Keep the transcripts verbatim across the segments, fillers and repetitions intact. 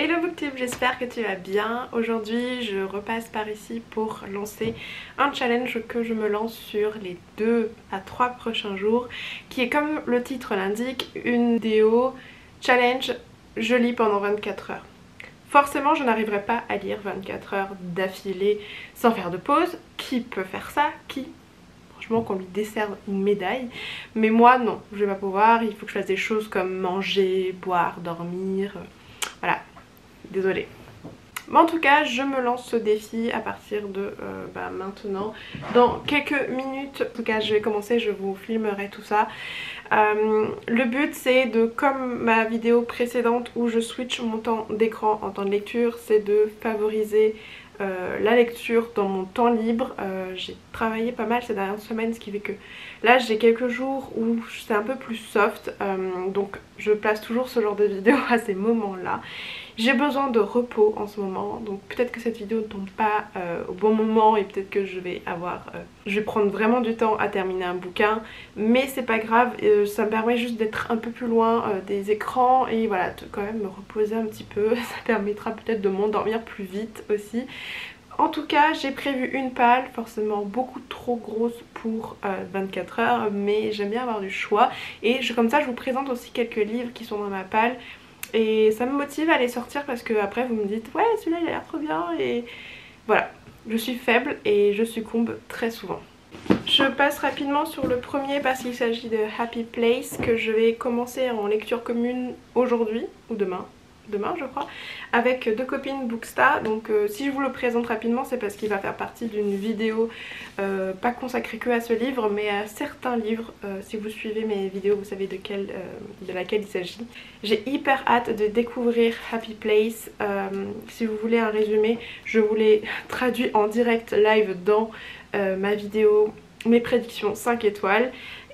Hello Booktube, j'espère que tu vas bien. Aujourd'hui je repasse par ici pour lancer un challenge que je me lance sur les deux à trois prochains jours, qui est, comme le titre l'indique, une vidéo challenge je lis pendant vingt-quatre heures. Forcément je n'arriverai pas à lire vingt-quatre heures d'affilée sans faire de pause. Qui peut faire ça? Qui? Franchement qu'on lui décerne une médaille. Mais moi non, je vais pas pouvoir. Il faut que je fasse des choses comme manger, boire, dormir. Voilà. Désolée. Mais en tout cas, je me lance ce défi à partir de euh, bah, maintenant. Dans quelques minutes, en tout cas, je vais commencer, je vous filmerai tout ça. Euh, le but, c'est de, comme ma vidéo précédente où je switch mon temps d'écran en temps de lecture, c'est de favoriser euh, la lecture dans mon temps libre. Euh, j'ai travaillé pas mal ces dernières semaines, ce qui fait que là, j'ai quelques jours où c'est un peu plus soft. Euh, donc, je place toujours ce genre de vidéo à ces moments-là. J'ai besoin de repos en ce moment, donc peut-être que cette vidéo ne tombe pas euh, au bon moment et peut-être que je vais avoir... Euh, je vais prendre vraiment du temps à terminer un bouquin, mais c'est pas grave, euh, ça me permet juste d'être un peu plus loin euh, des écrans et voilà, de quand même me reposer un petit peu. Ça permettra peut-être de m'endormir plus vite aussi. En tout cas, j'ai prévu une palle, forcément beaucoup trop grosse pour euh, vingt-quatre heures, mais j'aime bien avoir du choix. Et je, comme ça, je vous présente aussi quelques livres qui sont dans ma palle. Et ça me motive à les sortir parce que après vous me dites ouais celui-là il a l'air trop bien, et voilà, je suis faible et je succombe très souvent. Je passe rapidement sur le premier parce qu'il s'agit de Happy Place, que je vais commencer en lecture commune aujourd'hui ou demain. Demain je crois, avec deux copines Booksta. Donc euh, si je vous le présente rapidement, c'est parce qu'il va faire partie d'une vidéo euh, pas consacrée que à ce livre, mais à certains livres. Euh, si vous suivez mes vidéos, vous savez de, quel, euh, de laquelle il s'agit. J'ai hyper hâte de découvrir Happy Place. Euh, si vous voulez un résumé, je vous l'ai traduit en direct live dans euh, ma vidéo mes prédictions cinq étoiles.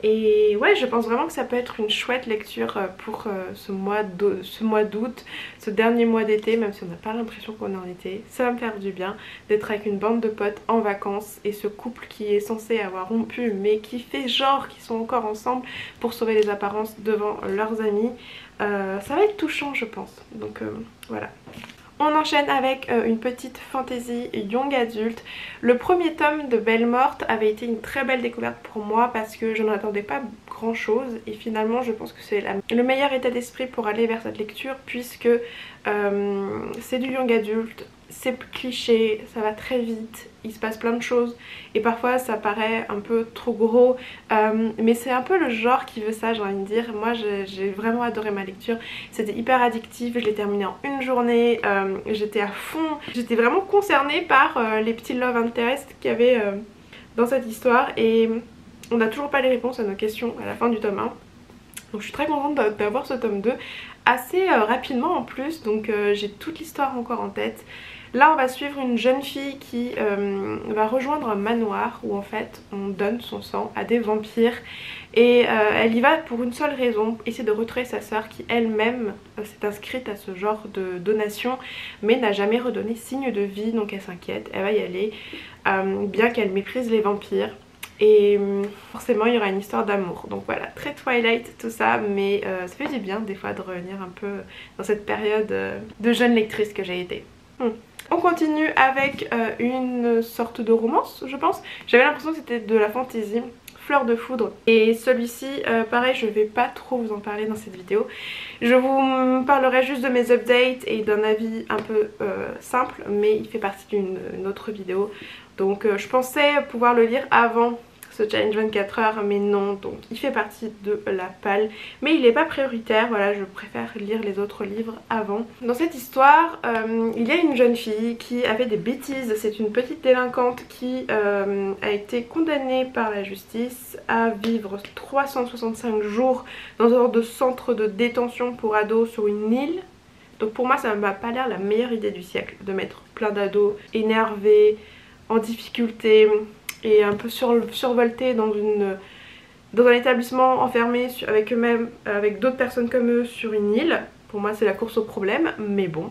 Et ouais, je pense vraiment que ça peut être une chouette lecture pour ce mois d'août, ce dernier mois d'été, même si on n'a pas l'impression qu'on est en été. Ça va me faire du bien d'être avec une bande de potes en vacances et ce couple qui est censé avoir rompu mais qui fait genre qu'ils sont encore ensemble pour sauver les apparences devant leurs amis. Euh, ça va être touchant je pense, donc euh, voilà. On enchaîne avec euh, une petite fantasy young adulte. Le premier tome de Belle Morte avait été une très belle découverte pour moi parce que je n'en attendais pas grand chose et finalement je pense que c'est le meilleur état d'esprit pour aller vers cette lecture, puisque euh, c'est du young adulte, c'est cliché, ça va très vite, il se passe plein de choses et parfois ça paraît un peu trop gros, euh, mais c'est un peu le genre qui veut ça, j'ai envie de dire. Moi j'ai vraiment adoré ma lecture, c'était hyper addictif, je l'ai terminé en une journée, euh, j'étais à fond, j'étais vraiment concernée par euh, les petits love interest qu'il y avait euh, dans cette histoire, et on n'a toujours pas les réponses à nos questions à la fin du tome un. Donc je suis très contente d'avoir ce tome deux assez euh, rapidement en plus, donc euh, j'ai toute l'histoire encore en tête. Là on va suivre une jeune fille qui euh, va rejoindre un manoir où en fait on donne son sang à des vampires, et euh, elle y va pour une seule raison, essayer de retrouver sa sœur qui elle-même euh, s'est inscrite à ce genre de donation mais n'a jamais redonné signe de vie, donc elle s'inquiète, elle va y aller euh, bien qu'elle méprise les vampires. Et forcément il y aura une histoire d'amour, donc voilà, très Twilight tout ça, mais euh, ça fait du bien des fois de revenir un peu dans cette période euh, de jeune lectrice que j'ai été. Hmm. On continue avec euh, une sorte de romance je pense, j'avais l'impression que c'était de la fantasy, Fleur de foudre, et celui-ci euh, pareil je vais pas trop vous en parler dans cette vidéo, je vous parlerai juste de mes updates et d'un avis un peu euh, simple, mais il fait partie d'une autre vidéo, donc euh, je pensais pouvoir le lire avant ce challenge vingt-quatre heures, mais non, donc il fait partie de la palle, mais il n'est pas prioritaire, voilà, je préfère lire les autres livres avant. Dans cette histoire, euh, il y a une jeune fille qui a fait des bêtises, c'est une petite délinquante qui euh, a été condamnée par la justice à vivre trois cent soixante-cinq jours dans un genre de centre de détention pour ados sur une île. Donc pour moi ça ne m'a pas l'air la meilleure idée du siècle de mettre plein d'ados énervés, en difficulté et un peu sur, survoltés dans, une, dans un établissement enfermé sur, avec eux-mêmes, avec d'autres personnes comme eux sur une île. Pour moi c'est la course au problème, mais bon.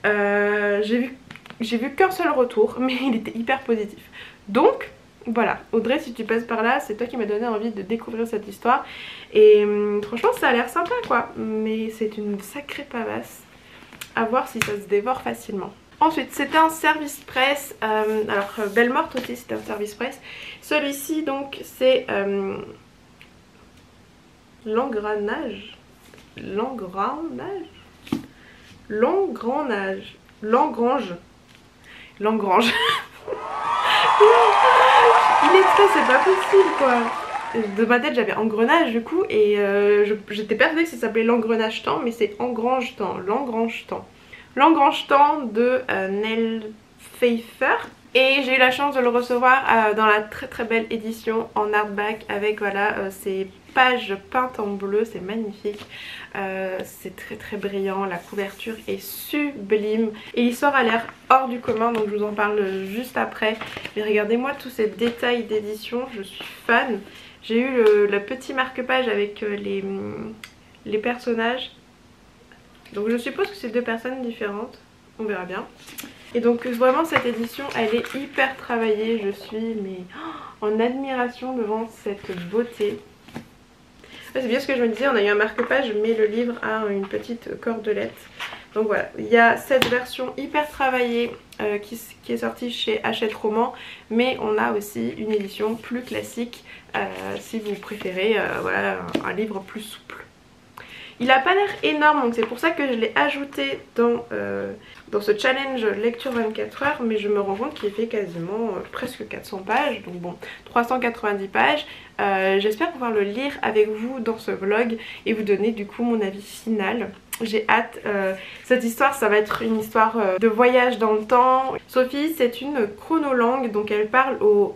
Euh, j'ai vu, j'ai vu qu'un seul retour, mais il était hyper positif. Donc voilà, Audrey, si tu passes par là, c'est toi qui m'as donné envie de découvrir cette histoire. Et hum, franchement ça a l'air sympa quoi, mais c'est une sacrée pavasse. à voir si ça se dévore facilement. Ensuite, c'était un service presse, euh, alors euh, Belle Morte aussi c'était un service presse. Celui-ci donc c'est euh, l'engrenage, l'engrenage, l'engrenage, l'engrange, l'engrange. Il est très, c'est pas possible quoi. De ma tête j'avais engrenage du coup et euh, j'étais persuadée que ça s'appelait l'engrenage temps, mais c'est engrange temps, l'engrange temps. L'engrange temps de euh, Nell Pfeiffer. Et j'ai eu la chance de le recevoir euh, dans la très très belle édition en hardback avec voilà euh, ces pages peintes en bleu, c'est magnifique, euh, c'est très très brillant, la couverture est sublime et l'histoire a l'air hors du commun, donc je vous en parle juste après. Mais regardez-moi tous ces détails d'édition, je suis fan. J'ai eu le, le petit marque-page avec les, les personnages, donc je suppose que c'est deux personnes différentes, on verra bien. Et donc vraiment cette édition elle est hyper travaillée, je suis mais oh, en admiration devant cette beauté. C'est bien ce que je me disais, on a eu un marque-page mais le livre a une petite cordelette. Donc voilà, il y a cette version hyper travaillée euh, qui, qui est sortie chez Hachette Roman, mais on a aussi une édition plus classique euh, si vous préférez euh, voilà, un, un livre plus souple. Il n'a pas l'air énorme, donc c'est pour ça que je l'ai ajouté dans, euh, dans ce challenge lecture vingt-quatre heures, mais je me rends compte qu'il fait quasiment euh, presque quatre cents pages, donc bon, trois cent quatre-vingt-dix pages. Euh, J'espère pouvoir le lire avec vous dans ce vlog et vous donner du coup mon avis final. J'ai hâte, euh, cette histoire ça va être une histoire euh, de voyage dans le temps. Sophie c'est une chronolangue, donc elle parle au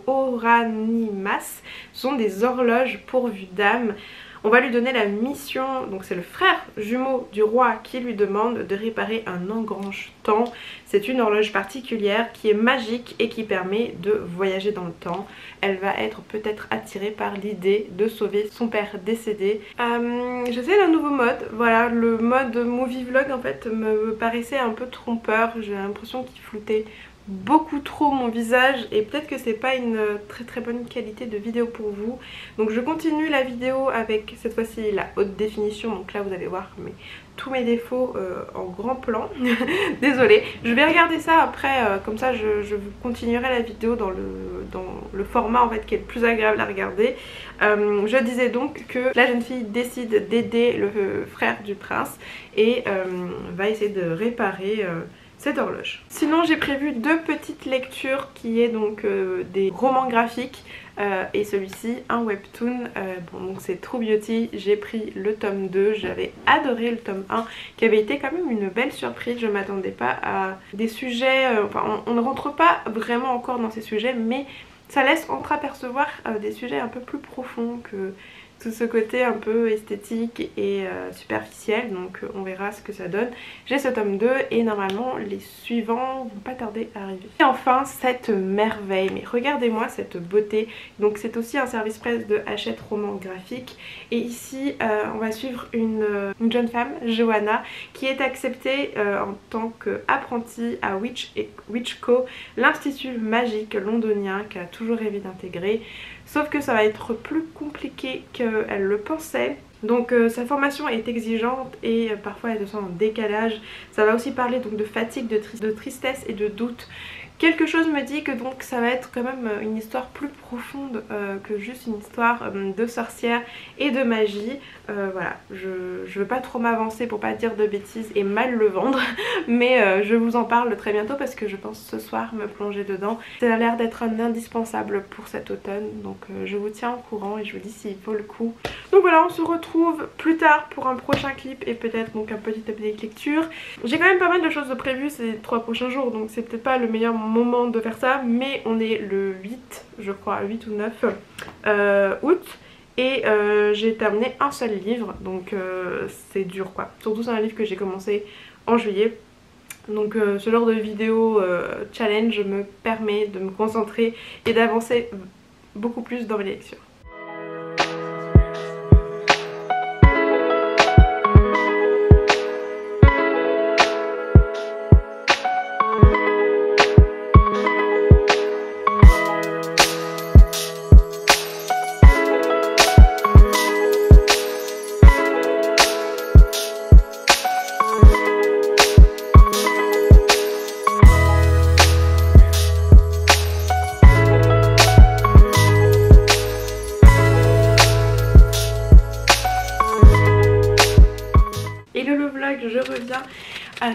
Oranimas, ce sont des horloges pourvues d'âme. On va lui donner la mission, donc c'est le frère jumeau du roi qui lui demande de réparer un engrange temps. C'est une horloge particulière qui est magique et qui permet de voyager dans le temps. Elle va être peut-être attirée par l'idée de sauver son père décédé. Euh, J'essaie un nouveau mode, voilà, le mode movie vlog en fait me paraissait un peu trompeur. J'ai l'impression qu'il floutait beaucoup trop mon visage et peut-être que c'est pas une très très bonne qualité de vidéo pour vous. Donc je continue la vidéo avec cette fois-ci la haute définition, donc là vous allez voir mais tous mes défauts euh, en grand plan. Désolée, je vais regarder ça après, euh, comme ça je, je continuerai la vidéo dans le, dans le format en fait qui est le plus agréable à regarder. Euh, je disais donc que la jeune fille décide d'aider le frère du prince et euh, va essayer de réparer euh, cette horloge. Sinon j'ai prévu deux petites lectures qui est donc euh, des romans graphiques euh, et celui-ci un webtoon. Euh, bon donc c'est True Beauty, j'ai pris le tome deux, j'avais adoré le tome un qui avait été quand même une belle surprise. Je m'attendais pas à des sujets, euh, enfin on, on ne rentre pas vraiment encore dans ces sujets mais ça laisse entreapercevoir euh, des sujets un peu plus profonds que tout ce côté un peu esthétique et euh, superficiel, donc euh, on verra ce que ça donne. J'ai ce tome deux et normalement les suivants vont pas tarder à arriver. Et enfin cette merveille, mais regardez-moi cette beauté. Donc c'est aussi un service presse de Hachette Roman graphique et ici euh, on va suivre une, euh, une jeune femme, Johanna, qui est acceptée euh, en tant qu'apprentie à Witch et Witchco, l'institut magique londonien qu'elle a toujours rêvé d'intégrer. Sauf que ça va être plus compliqué qu'elle le pensait. Donc euh, sa formation est exigeante et euh, parfois elle se sent en décalage. Ça va aussi parler donc de fatigue, de, tri de tristesse et de doute. Quelque chose me dit que donc ça va être quand même une histoire plus profonde euh, que juste une histoire euh, de sorcière et de magie. Euh, voilà, je, je veux pas trop m'avancer pour pas dire de bêtises et mal le vendre, mais euh, je vous en parle très bientôt parce que je pense ce soir me plonger dedans. Ça a l'air d'être un indispensable pour cet automne, donc euh, je vous tiens au courant et je vous dis s'il vaut le coup. Donc voilà, on se retrouve plus tard pour un prochain clip et peut-être donc un petit update lecture. J'ai quand même pas mal de choses de prévues ces trois prochains jours, donc c'est peut-être pas le meilleur moment de faire ça, mais on est le huit, je crois, huit ou neuf euh, août. Et euh, j'ai terminé un seul livre, donc euh, c'est dur quoi. Surtout c'est un livre que j'ai commencé en juillet. Donc euh, ce genre de vidéo euh, challenge me permet de me concentrer et d'avancer beaucoup plus dans mes lectures.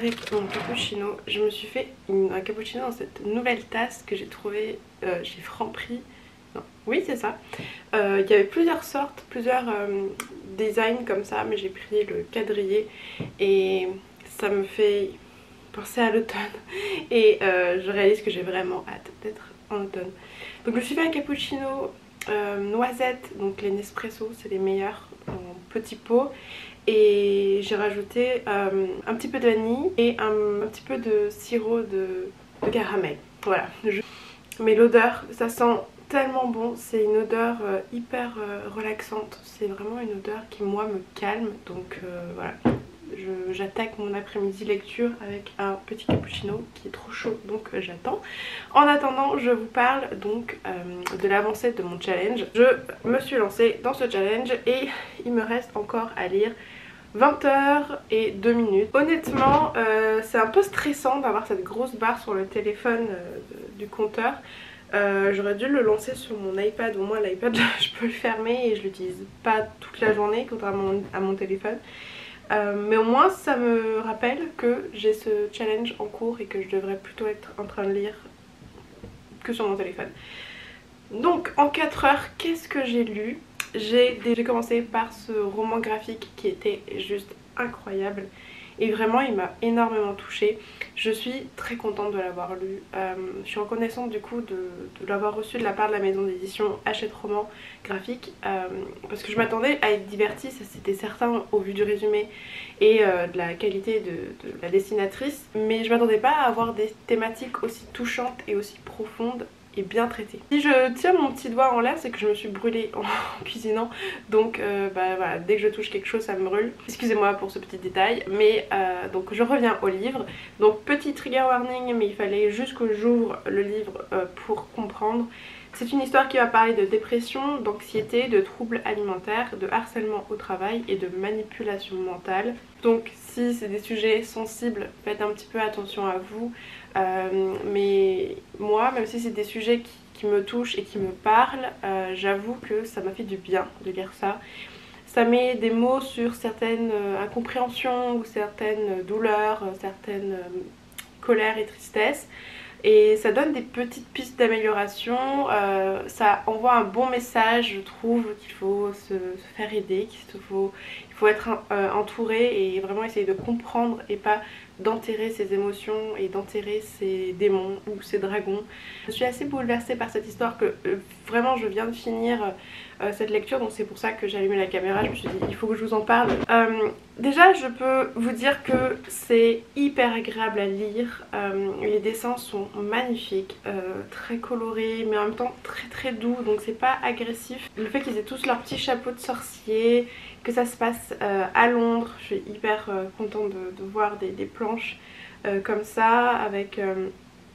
avec mon cappuccino. Je me suis fait une, un cappuccino dans cette nouvelle tasse que j'ai trouvée euh, chez Franprix. Non, oui c'est ça. Euh, il y avait plusieurs sortes, plusieurs euh, designs comme ça, mais j'ai pris le quadrillé et ça me fait penser à l'automne. Et euh, je réalise que j'ai vraiment hâte d'être en automne. Donc je me suis fait un cappuccino euh, noisette, donc les Nespresso c'est les meilleurs en petits pots. Et j'ai rajouté euh, un petit peu de vanille et un, un petit peu de sirop de, de caramel. Voilà. Je... Mais l'odeur, ça sent tellement bon. C'est une odeur euh, hyper euh, relaxante. C'est vraiment une odeur qui moi me calme. Donc euh, voilà. J'attaque mon après-midi lecture avec un petit cappuccino qui est trop chaud, donc euh, j'attends. En attendant, je vous parle donc euh, de l'avancée de mon challenge. Je me suis lancée dans ce challenge et il me reste encore à lire vingt heures et deux minutes. Honnêtement, euh, c'est un peu stressant d'avoir cette grosse barre sur le téléphone euh, du compteur. Euh, J'aurais dû le lancer sur mon iPad, au moins l'iPad je peux le fermer et je l'utilise pas toute la journée contrairement à mon téléphone. Euh, mais au moins ça me rappelle que j'ai ce challenge en cours et que je devrais plutôt être en train de lire que sur mon téléphone. Donc en quatre heures, qu'est-ce que j'ai lu? J'ai commencé par ce roman graphique qui était juste incroyable et vraiment il m'a énormément touchée. Je suis très contente de l'avoir lu. Euh, je suis reconnaissante du coup de, de l'avoir reçu de la part de la maison d'édition Hachette Roman Graphique euh, parce que je m'attendais à être divertie, ça c'était certain au vu du résumé et euh, de la qualité de, de la dessinatrice, mais je m'attendais pas à avoir des thématiques aussi touchantes et aussi profondes et bien traité. Si je tiens mon petit doigt en l'air, c'est que je me suis brûlée en cuisinant, donc euh, bah, voilà, dès que je touche quelque chose ça me brûle. Excusez-moi pour ce petit détail, mais euh, donc je reviens au livre. Donc petit trigger warning, mais il fallait juste que j'ouvre le livre euh, pour comprendre. C'est une histoire qui va parler de dépression, d'anxiété, de troubles alimentaires, de harcèlement au travail et de manipulation mentale. Donc si c'est des sujets sensibles, faites un petit peu attention à vous. Euh, mais moi, même si c'est des sujets qui, qui me touchent et qui me parlent, euh, j'avoue que ça m'a fait du bien de lire ça. Ça met des mots sur certaines euh, incompréhensions ou certaines douleurs, euh, certaines euh, colères et tristesses. Et ça donne des petites pistes d'amélioration, euh, ça envoie un bon message, je trouve qu'il faut se, se faire aider, qu'il faut, il faut être euh, entouré et vraiment essayer de comprendre et pas d'enterrer ses émotions et d'enterrer ses démons ou ses dragons. Je suis assez bouleversée par cette histoire que euh, vraiment je viens de finir euh, cette lecture, donc c'est pour ça que j'ai allumé la caméra, je me suis dit il faut que je vous en parle. Euh, déjà je peux vous dire que c'est hyper agréable à lire, euh, les dessins sont magnifiques, euh, très colorés mais en même temps très très doux, donc c'est pas agressif. Le fait qu'ils aient tous leurs petits chapeaux de sorciers, que ça se passe euh, à Londres, je suis hyper euh, contente de, de voir des, des planches euh, comme ça avec euh,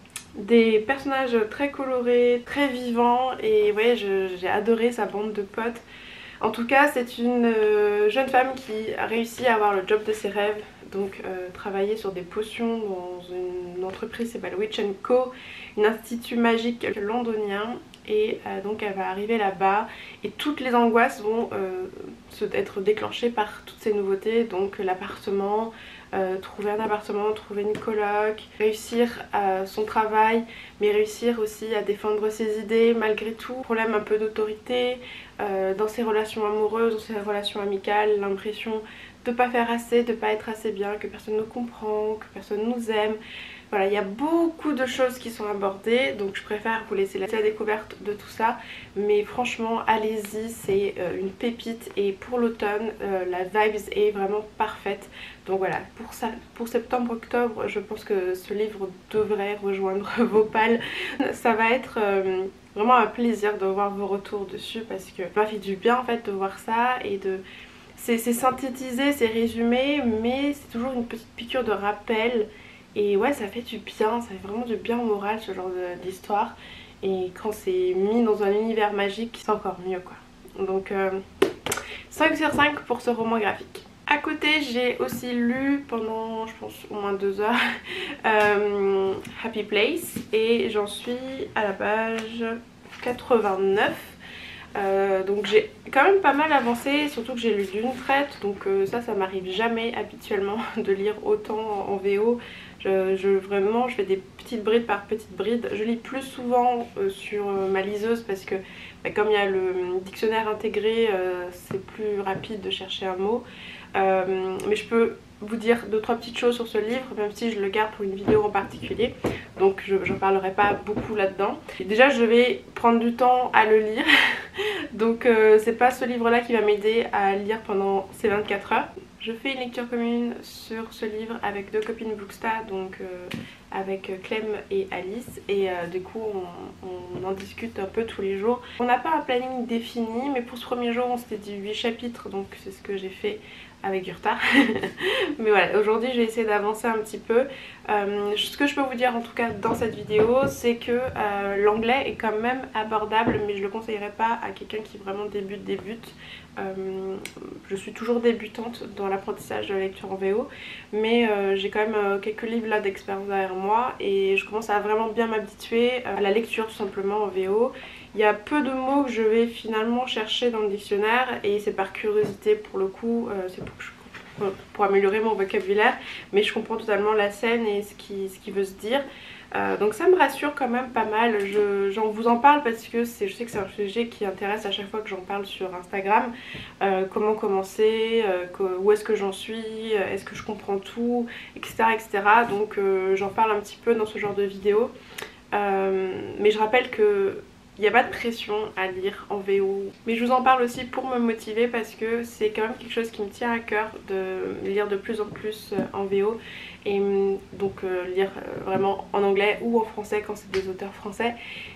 des personnages très colorés, très vivants et ouais, j'ai adoré sa bande de potes. En tout cas c'est une euh, jeune femme qui a réussi à avoir le job de ses rêves, donc euh, travailler sur des potions dans une entreprise qui s'appelle Witch and Co, un institut magique londonien. Et euh, donc elle va arriver là-bas et toutes les angoisses vont euh, se, être déclenchées par toutes ces nouveautés. Donc l'appartement, euh, trouver un appartement, trouver une coloc, réussir à son travail mais réussir aussi à défendre ses idées malgré tout. Problème un peu d'autorité euh, dans ses relations amoureuses, dans ses relations amicales, l'impression de pas faire assez, de pas être assez bien, que personne ne comprend, que personne nous aime. Voilà, il y a beaucoup de choses qui sont abordées, donc je préfère vous laisser la découverte de tout ça. Mais franchement, allez-y, c'est euh, une pépite et pour l'automne, euh, la vibes est vraiment parfaite. Donc voilà, pour, ça, pour septembre-octobre, je pense que ce livre devrait rejoindre vos pales. Ça va être euh, vraiment un plaisir de voir vos retours dessus parce que ça m'a fait du bien en fait de voir ça et de... C'est synthétisé, c'est résumé, mais c'est toujours une petite piqûre de rappel. Et ouais, ça fait du bien, ça fait vraiment du bien au moral ce genre d'histoire. Et quand c'est mis dans un univers magique, c'est encore mieux quoi. Donc euh, cinq sur cinq pour ce roman graphique. À côté, j'ai aussi lu pendant, je pense, au moins deux heures euh, Happy Place. Et j'en suis à la page quatre-vingt-neuf. Euh, donc j'ai quand même pas mal avancé, surtout que j'ai lu d'une traite, donc euh, ça ça m'arrive jamais habituellement de lire autant en V O. Je, je, vraiment je fais des petites brides par petites brides. Je lis plus souvent euh, sur euh, ma liseuse parce que bah, comme il y a le dictionnaire intégré, euh, c'est plus rapide de chercher un mot. Euh, mais je peux vous dire deux trois petites choses sur ce livre, même si je le garde pour une vidéo en particulier, donc je n'en parlerai pas beaucoup là-dedans. Déjà je vais prendre du temps à le lire donc euh, c'est pas ce livre là qui va m'aider à lire pendant ces vingt-quatre heures. Je fais une lecture commune sur ce livre avec deux copines Booksta, donc euh, avec Clem et Alice, et euh, du coup on, on en discute un peu tous les jours. On n'a pas un planning défini, mais pour ce premier jour on s'était dit huit chapitres, donc c'est ce que j'ai fait avec du retard. Mais voilà, aujourd'hui j'ai essayé d'avancer un petit peu. Euh, ce que je peux vous dire en tout cas dans cette vidéo, c'est que euh, l'anglais est quand même abordable, mais je le conseillerais pas à quelqu'un qui vraiment débute débute. Euh, je suis toujours débutante dans l'apprentissage de la lecture en V O, mais euh, j'ai quand même euh, quelques livres là d'expérience derrière moi et je commence à vraiment bien m'habituer à la lecture tout simplement en V O. Il y a peu de mots que je vais finalement chercher dans le dictionnaire et c'est par curiosité pour le coup, euh, c'est pour, que je, pour améliorer mon vocabulaire, mais je comprends totalement la scène et ce qui, ce qui veut se dire. Euh, donc ça me rassure quand même pas mal. J'en vous en parle parce que je sais que c'est un sujet qui intéresse à chaque fois que j'en parle sur Instagram. Euh, comment commencer, euh, où est-ce que j'en suis, est-ce que je comprends tout, etc, et cetera. Donc euh, j'en parle un petit peu dans ce genre de vidéo. Euh, mais je rappelle que il n'y a pas de pression à lire en V O. Mais je vous en parle aussi pour me motiver parce que c'est quand même quelque chose qui me tient à cœur de lire de plus en plus en V O. Et donc euh, lire vraiment en anglais ou en français quand c'est des auteurs français.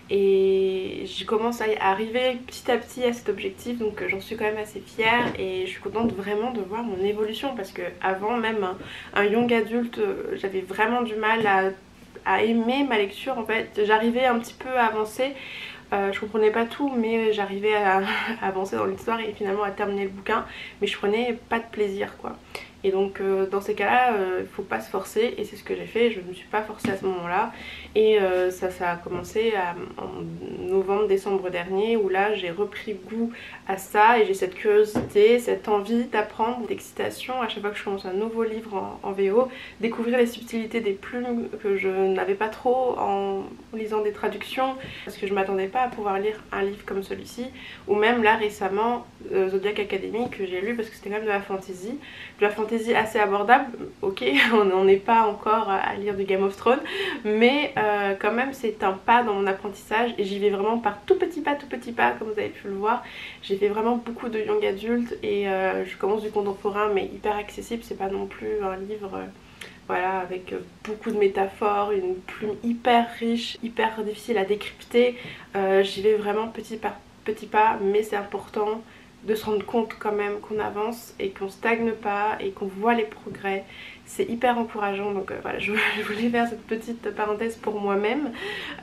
Et je commence à arriver petit à petit à cet objectif, donc j'en suis quand même assez fière et je suis contente vraiment de voir mon évolution parce que avant même un, un young adulte, j'avais vraiment du mal à, à aimer ma lecture en fait. J'arrivais un petit peu à avancer. Euh, je comprenais pas tout, mais j'arrivais à, à avancer dans l'histoire et finalement à terminer le bouquin, mais je prenais pas de plaisir quoi. Et donc euh, dans ces cas-là, il euh, faut pas se forcer et c'est ce que j'ai fait, je ne me suis pas forcée à ce moment-là. Et euh, ça, ça a commencé à, en novembre, décembre dernier où là j'ai repris goût à ça et j'ai cette curiosité, cette envie d'apprendre, d'excitation à chaque fois que je commence un nouveau livre en, en V O, découvrir les subtilités des plumes que je n'avais pas trop en lisant des traductions parce que je m'attendais pas à pouvoir lire un livre comme celui-ci, ou même là récemment euh, Zodiac Academy que j'ai lu parce que c'était quand même de la fantasy, de la fantasy assez abordable, ok, on n'est pas encore à lire du Game of Thrones, mais euh, quand même c'est un pas dans mon apprentissage et j'y vais vraiment par tout petit pas, tout petit pas, comme vous avez pu le voir. J'ai fait vraiment beaucoup de young adultes et euh, je commence du contemporain mais hyper accessible, c'est pas non plus un livre euh, voilà, avec beaucoup de métaphores, une plume hyper riche, hyper difficile à décrypter. Euh, j'y vais vraiment petit par petit pas, mais c'est important de se rendre compte quand même qu'on avance et qu'on stagne pas et qu'on voit les progrès. C'est hyper encourageant, donc euh, voilà, je, je voulais faire cette petite parenthèse pour moi-même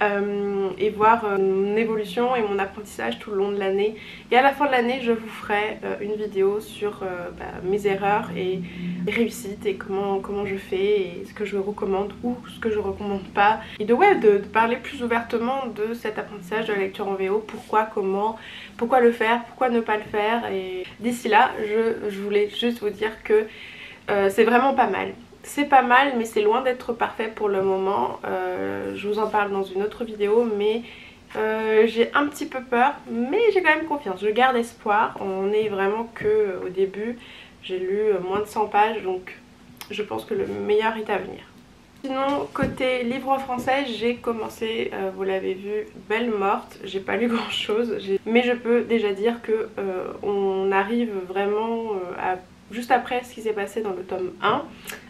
euh, et voir euh, mon évolution et mon apprentissage tout le long de l'année. Et à la fin de l'année, je vous ferai euh, une vidéo sur euh, bah, mes erreurs et mes réussites et comment, comment je fais et ce que je recommande ou ce que je recommande pas. Et de, ouais, de, de parler plus ouvertement de cet apprentissage de la lecture en V O, pourquoi, comment, pourquoi le faire, pourquoi ne pas le faire. Et d'ici là, je, je voulais juste vous dire que Euh, c'est vraiment pas mal. C'est pas mal mais c'est loin d'être parfait pour le moment. Euh, je vous en parle dans une autre vidéo mais euh, j'ai un petit peu peur mais j'ai quand même confiance. Je garde espoir. On est vraiment que au début. J'ai lu moins de cent pages donc je pense que le meilleur est à venir. Sinon côté livre en français j'ai commencé, euh, vous l'avez vu, Belle Morte. J'ai pas lu grand chose mais je peux déjà dire que euh, on arrive vraiment euh, à juste après ce qui s'est passé dans le tome un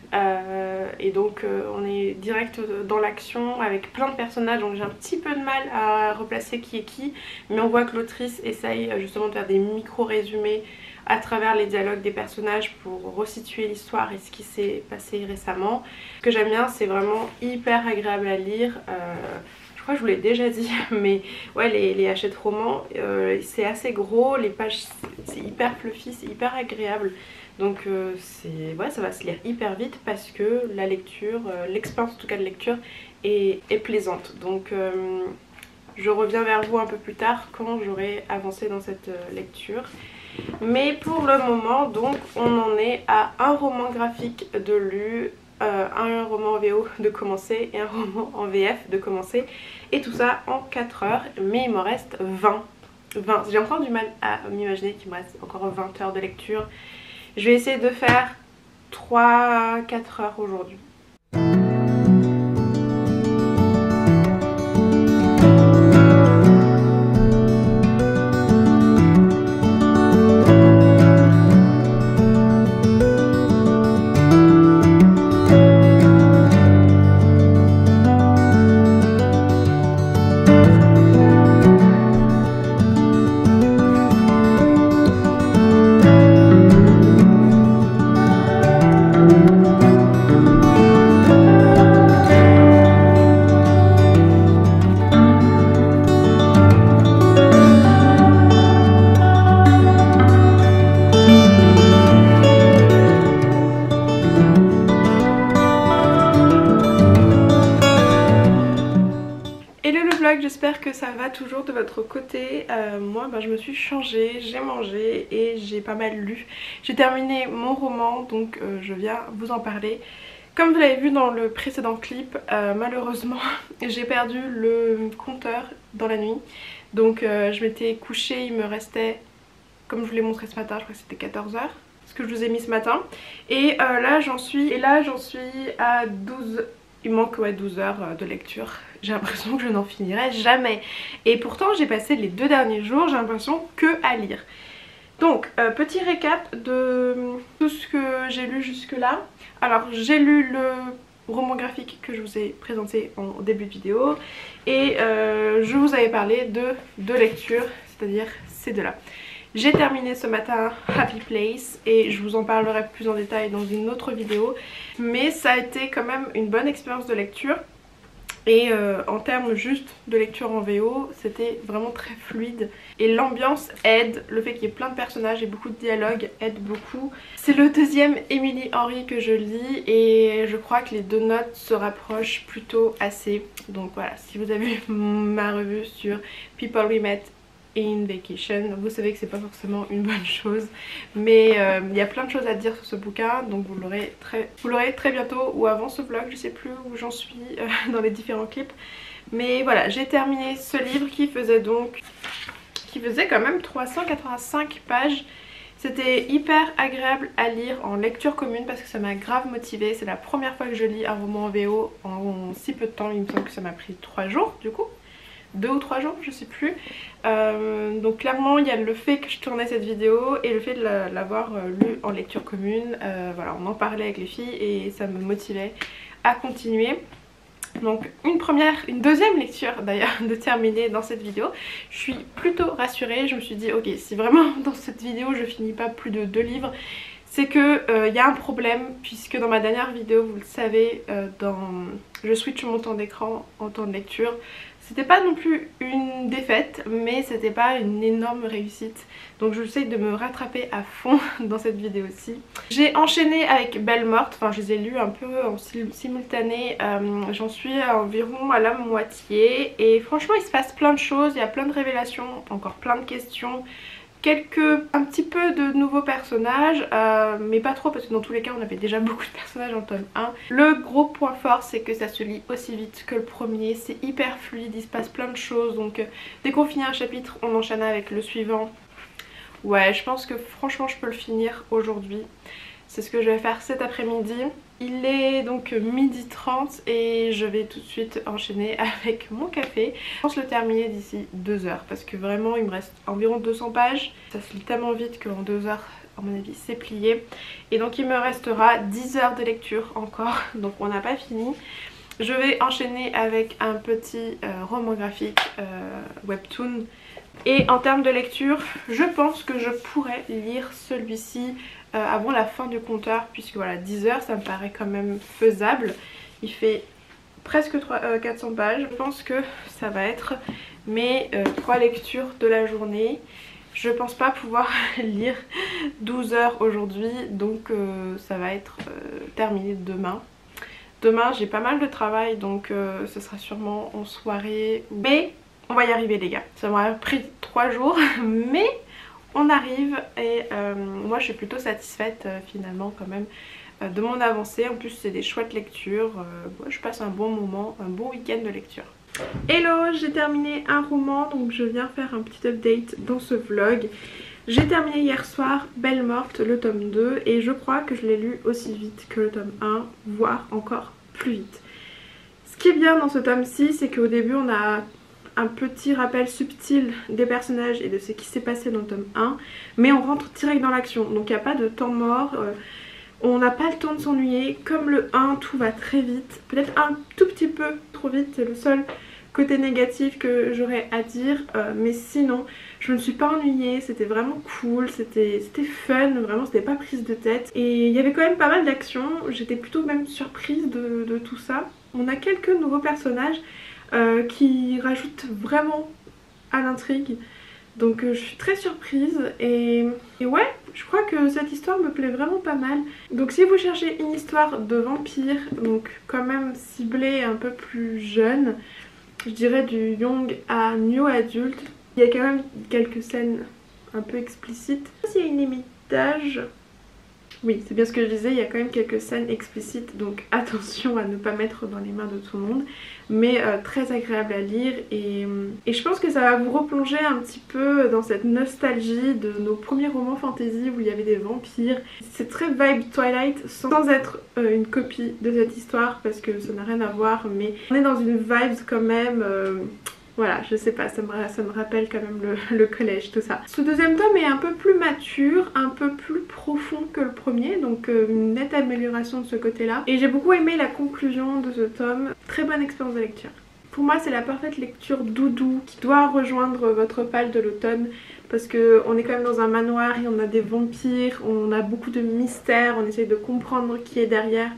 euh, et donc euh, on est direct dans l'action avec plein de personnages, donc j'ai un petit peu de mal à replacer qui est qui, mais on voit que l'autrice essaye justement de faire des micro résumés à travers les dialogues des personnages pour resituer l'histoire et ce qui s'est passé récemment. Ce que j'aime bien, c'est vraiment hyper agréable à lire. euh, Je crois que je vous l'ai déjà dit, mais ouais, les, les Hachette romans, euh, c'est assez gros, les pages c'est hyper fluffy, c'est hyper agréable. Donc euh, ouais, ça va se lire hyper vite parce que la lecture, euh, l'expérience en tout cas de lecture est, est plaisante. Donc euh, je reviens vers vous un peu plus tard quand j'aurai avancé dans cette lecture. Mais pour le moment, donc, on en est à un roman graphique de lu, euh, un roman en V O de commencer et un roman en V F de commencer. Et tout ça en quatre heures, mais il m'en reste vingt. vingt. J'ai encore du mal à m'imaginer qu'il me reste encore vingt heures de lecture. Je vais essayer de faire trois à quatre heures aujourd'hui. J'espère que ça va toujours de votre côté. Euh, moi ben, je me suis changée, j'ai mangé et j'ai pas mal lu. J'ai terminé mon roman, donc euh, je viens vous en parler. Comme vous l'avez vu dans le précédent clip, euh, malheureusement j'ai perdu le compteur dans la nuit. Donc euh, je m'étais couchée, il me restait, comme je vous l'ai montré ce matin, je crois que c'était quatorze heures, ce que je vous ai mis ce matin. Et euh, là j'en suis, et là j'en suis à douze. Il manque ouais, douze heures de lecture. J'ai l'impression que je n'en finirai jamais. Et pourtant j'ai passé les deux derniers jours, j'ai l'impression que à lire. Donc euh, petit récap de tout ce que j'ai lu jusque là. Alors j'ai lu le roman graphique que je vous ai présenté en début de vidéo. Et euh, je vous avais parlé de deux lectures, c'est-à-dire ces deux là. J'ai terminé ce matin Happy Place et je vous en parlerai plus en détail dans une autre vidéo. Mais ça a été quand même une bonne expérience de lecture. Et euh, en termes juste de lecture en V O, c'était vraiment très fluide. Et l'ambiance aide, le fait qu'il y ait plein de personnages et beaucoup de dialogues aide beaucoup. C'est le deuxième Emily Henry que je lis et je crois que les deux notes se rapprochent plutôt assez. Donc voilà, si vous avez vu ma revue sur People We Met in Vacation, vous savez que c'est pas forcément une bonne chose, mais il euh, y a plein de choses à dire sur ce bouquin, donc vous l'aurez très, vous l'aurez très bientôt ou avant ce vlog, je sais plus où j'en suis euh, dans les différents clips. Mais voilà, j'ai terminé ce livre qui faisait donc qui faisait quand même trois cent quatre-vingt-cinq pages. C'était hyper agréable à lire en lecture commune parce que ça m'a grave motivée. C'est la première fois que je lis un roman en V O en, en si peu de temps. Il me semble que ça m'a pris trois jours du coup. Deux ou trois jours, je sais plus. Euh, donc clairement il y a le fait que je tournais cette vidéo et le fait de l'avoir la, lu en lecture commune. Euh, voilà, on en parlait avec les filles et ça me motivait à continuer. Donc une première, une deuxième lecture d'ailleurs de terminer dans cette vidéo. Je suis plutôt rassurée, je me suis dit ok, si vraiment dans cette vidéo je finis pas plus de deux livres, c'est que il euh, y a un problème, puisque dans ma dernière vidéo, vous le savez, euh, dans je switch mon temps d'écran en temps de lecture. C'était pas non plus une défaite, mais c'était pas une énorme réussite. Donc j'essaie de me rattraper à fond dans cette vidéo aussi. J'ai enchaîné avec Belle Morte, enfin je les ai lus un peu en simultané. Euh, J'en suis à environ à la moitié. Et franchement il se passe plein de choses, il y a plein de révélations, encore plein de questions. Quelques, un petit peu de nouveaux personnages, euh, mais pas trop parce que dans tous les cas on avait déjà beaucoup de personnages en tome un. Le gros point fort c'est que ça se lit aussi vite que le premier, c'est hyper fluide, il se passe plein de choses, donc euh, dès qu'on finit un chapitre on enchaîne avec le suivant. Ouais, je pense que franchement je peux le finir aujourd'hui. C'est ce que je vais faire cet après-midi. Il est donc midi trente et je vais tout de suite enchaîner avec mon café. Je pense le terminer d'ici deux heures parce que vraiment il me reste environ deux cents pages. Ça se lit tellement vite qu'en deux heures à mon avis c'est plié. Et donc il me restera dix heures de lecture encore, donc on n'a pas fini. Je vais enchaîner avec un petit euh, roman graphique euh, webtoon. Et en termes de lecture, je pense que je pourrais lire celui-ci euh, avant la fin du compteur, puisque voilà, dix heures ça me paraît quand même faisable. Il fait presque trois, euh, quatre cents pages. Je pense que ça va être mes euh, trois lectures de la journée. Je pense pas pouvoir lire douze heures aujourd'hui, donc euh, ça va être euh, terminé demain. Demain j'ai pas mal de travail, donc euh, ce sera sûrement en soirée. Mais On va y arriver les gars. Ça m'a pris trois jours mais on arrive et euh, moi je suis plutôt satisfaite euh, finalement quand même euh, de mon avancée. En plus c'est des chouettes lectures, euh, ouais, je passe un bon moment, un bon week-end de lecture. Hello, j'ai terminé un roman, donc je viens faire un petit update dans ce vlog. J'ai terminé hier soir Belle Morte, le tome deux, et je crois que je l'ai lu aussi vite que le tome un, voire encore plus vite. Ce qui est bien dans ce tome-ci, c'est qu'au début on a un petit rappel subtil des personnages et de ce qui s'est passé dans le tome un, mais on rentre direct dans l'action, donc il n'y a pas de temps mort, euh, on n'a pas le temps de s'ennuyer. Comme le un, tout va très vite, peut-être un tout petit peu trop vite, c'est le seul côté négatif que j'aurais à dire, euh, mais sinon je me suis pas ennuyée, c'était vraiment cool, c'était fun, vraiment c'était pas prise de tête et il y avait quand même pas mal d'action, j'étais plutôt même surprise de, de tout ça. On a quelques nouveaux personnages Euh, qui rajoute vraiment à l'intrigue, donc euh, je suis très surprise et, et ouais, je crois que cette histoire me plaît vraiment pas mal. Donc si vous cherchez une histoire de vampire, donc quand même ciblée un peu plus jeune, je dirais du young à new adulte, il y a quand même quelques scènes un peu explicites. S'il y a une limite d'âge, oui, c'est bien ce que je disais, il y a quand même quelques scènes explicites, donc attention à ne pas mettre dans les mains de tout le monde, mais euh, très agréable à lire et, et je pense que ça va vous replonger un petit peu dans cette nostalgie de nos premiers romans fantasy où il y avait des vampires. C'est très vibe Twilight sans être euh, une copie de cette histoire parce que ça n'a rien à voir, mais on est dans une vibe quand même... Euh, Voilà, je sais pas, ça me, ça me rappelle quand même le, le collège, tout ça. Ce deuxième tome est un peu plus mature, un peu plus profond que le premier, donc euh, une nette amélioration de ce côté-là. Et j'ai beaucoup aimé la conclusion de ce tome, très bonne expérience de lecture. Pour moi, c'est la parfaite lecture doudou qui doit rejoindre votre pal de l'automne parce qu'on est quand même dans un manoir et on a des vampires, on a beaucoup de mystères, on essaye de comprendre qui est derrière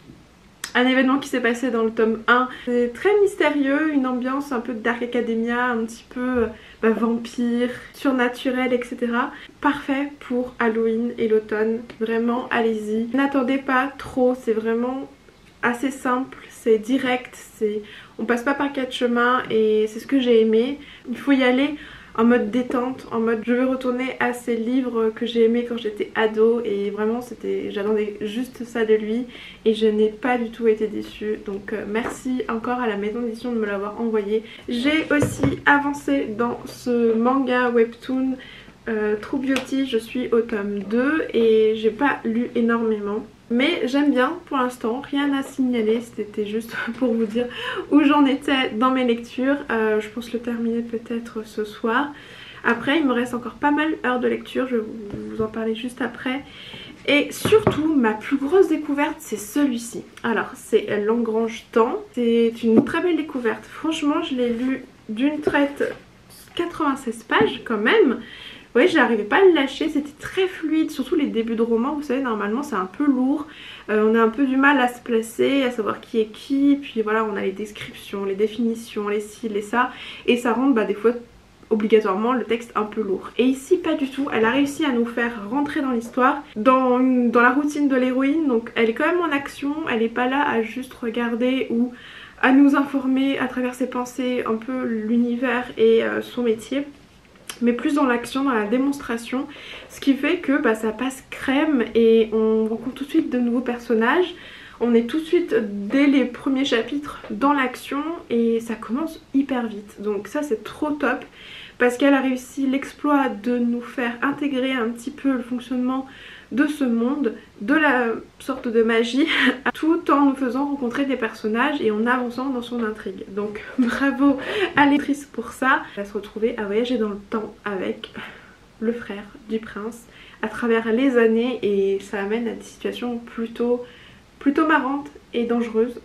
un événement qui s'est passé dans le tome un. C'est très mystérieux, une ambiance un peu Dark Academia, un petit peu bah, vampire, surnaturel, et cetera. Parfait pour Halloween et l'automne, vraiment allez-y. N'attendez pas trop, c'est vraiment assez simple, c'est direct, c'est... on passe pas par quatre chemins et c'est ce que j'ai aimé. Il faut y aller en mode détente, en mode je vais retourner à ces livres que j'ai aimés quand j'étais ado et vraiment c'était, j'attendais juste ça de lui et je n'ai pas du tout été déçue, donc euh, merci encore à la maison d'édition de me l'avoir envoyé. J'ai aussi avancé dans ce manga webtoon euh, True Beauty, je suis au tome deux et j'ai pas lu énormément. Mais j'aime bien pour l'instant, rien à signaler, c'était juste pour vous dire où j'en étais dans mes lectures. Euh, je pense le terminer peut-être ce soir. Après il me reste encore pas mal d'heures de lecture, je vais vous en parler juste après. Et surtout ma plus grosse découverte c'est celui-ci. Alors c'est L'Engrange Temps, c'est une très belle découverte. Franchement je l'ai lu d'une traite, quatre-vingt-seize pages quand même. Oui, j'arrivais pas à le lâcher, c'était très fluide, surtout les débuts de roman, vous savez normalement c'est un peu lourd, euh, on a un peu du mal à se placer, à savoir qui est qui, puis voilà on a les descriptions, les définitions, les ci, les ça, et ça rend bah, des fois obligatoirement le texte un peu lourd. Et ici pas du tout, elle a réussi à nous faire rentrer dans l'histoire, dans, dans la routine de l'héroïne, donc elle est quand même en action, elle est pas là à juste regarder ou à nous informer à travers ses pensées un peu l'univers et euh, son métier, mais plus dans l'action, dans la démonstration, ce qui fait que bah, ça passe crème et on rencontre tout de suite de nouveaux personnages. On est tout de suite dès les premiers chapitres dans l'action et ça commence hyper vite, donc ça c'est trop top parce qu'elle a réussi l'exploit de nous faire intégrer un petit peu le fonctionnement de ce monde, de la sorte de magie, tout en nous faisant rencontrer des personnages et en avançant dans son intrigue. Donc bravo à l'actrice pour ça. Elle va se retrouver à voyager dans le temps avec le frère du prince à travers les années et ça amène à des situations plutôt, plutôt marrantes et dangereuses.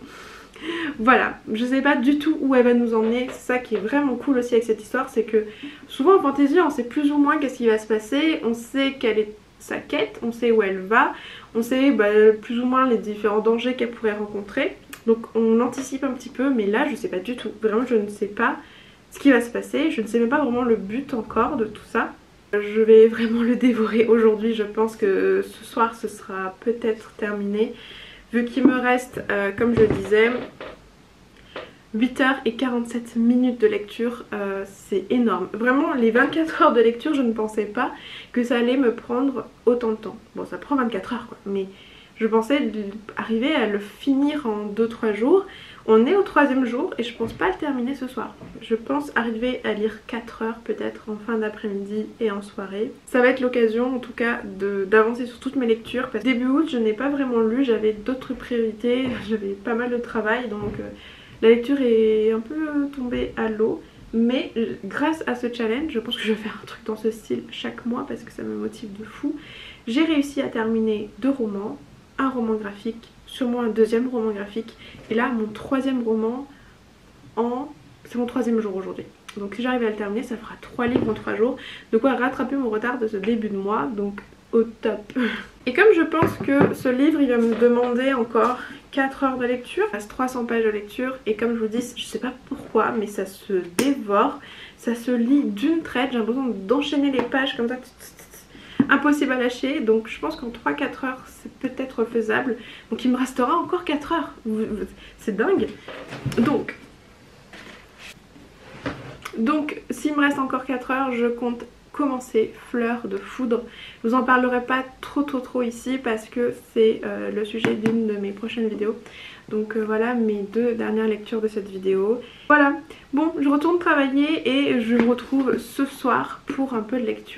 Voilà, je sais pas du tout où elle va nous emmener, c'est ça qui est vraiment cool aussi avec cette histoire, c'est que souvent en fantasy on sait plus ou moins qu'est-ce qui va se passer, on sait quelle est sa quête, on sait où elle va, on sait bah, plus ou moins les différents dangers qu'elle pourrait rencontrer, donc on anticipe un petit peu, mais là je sais pas du tout, vraiment je ne sais pas ce qui va se passer, je ne sais même pas vraiment le but encore de tout ça. Je vais vraiment le dévorer aujourd'hui, je pense que ce soir ce sera peut-être terminé, vu qu'il me reste, euh, comme je disais, huit heures et quarante-sept minutes de lecture, euh, c'est énorme. Vraiment, les vingt-quatre heures de lecture, je ne pensais pas que ça allait me prendre autant de temps. Bon, ça prend vingt-quatre heures quoi, mais je pensais arriver à le finir en deux trois jours. On est au troisième jour et je pense pas le terminer ce soir. Je pense arriver à lire quatre heures peut-être en fin d'après-midi et en soirée. Ça va être l'occasion en tout cas d'avancer sur toutes mes lectures. Parce que début août je n'ai pas vraiment lu, j'avais d'autres priorités, j'avais pas mal de travail donc euh, la lecture est un peu tombée à l'eau. Mais euh, grâce à ce challenge, je pense que je vais faire un truc dans ce style chaque mois parce que ça me motive de fou. J'ai réussi à terminer deux romans, un roman graphique, sûrement un deuxième roman graphique et là mon troisième roman en... c'est mon troisième jour aujourd'hui. Donc si j'arrive à le terminer ça fera trois livres en trois jours, de quoi rattraper mon retard de ce début de mois, donc au top. Et comme je pense que ce livre il va me demander encore quatre heures de lecture, il reste trois cents pages de lecture et comme je vous dis, je sais pas pourquoi mais ça se dévore, ça se lit d'une traite, j'ai l'impression d'enchaîner les pages comme ça, impossible à lâcher, donc je pense qu'en trois à quatre heures c'est peut-être faisable, donc il me restera encore quatre heures, c'est dingue. Donc donc s'il me reste encore quatre heures je compte commencer Fleur de foudre. Je vous en parlerai pas trop trop trop ici parce que c'est euh, le sujet d'une de mes prochaines vidéos. Donc euh, voilà mes deux dernières lectures de cette vidéo. Voilà, bon je retourne travailler et je vous retrouve ce soir pour un peu de lecture.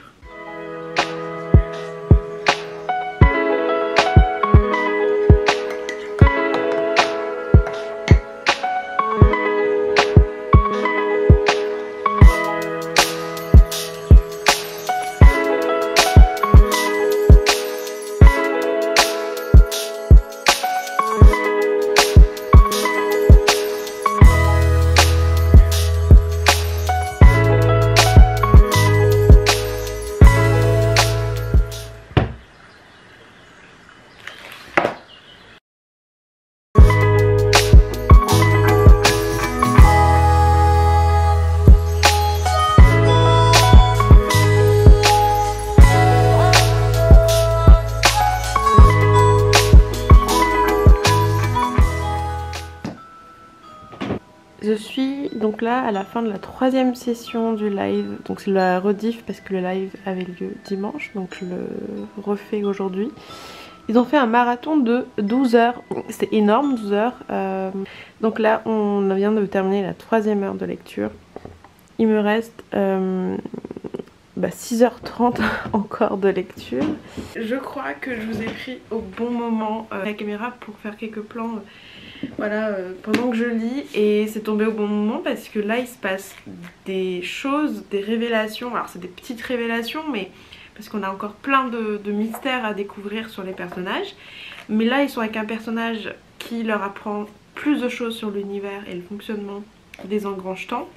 Je suis donc là à la fin de la troisième session du live, donc c'est la rediff parce que le live avait lieu dimanche, donc je le refais aujourd'hui. Ils ont fait un marathon de douze heures, c'est énorme douze heures, euh, donc là on vient de terminer la troisième heure de lecture. Il me reste euh, bah, six heures trente encore de lecture. Je crois que je vous ai pris au bon moment euh, la caméra pour faire quelques plans euh, voilà, euh, pendant que je lis et c'est tombé au bon moment parce que là il se passe des choses, des révélations, alors c'est des petites révélations mais parce qu'on a encore plein de, de mystères à découvrir sur les personnages, mais là ils sont avec un personnage qui leur apprend plus de choses sur l'univers et le fonctionnement des engrange-temps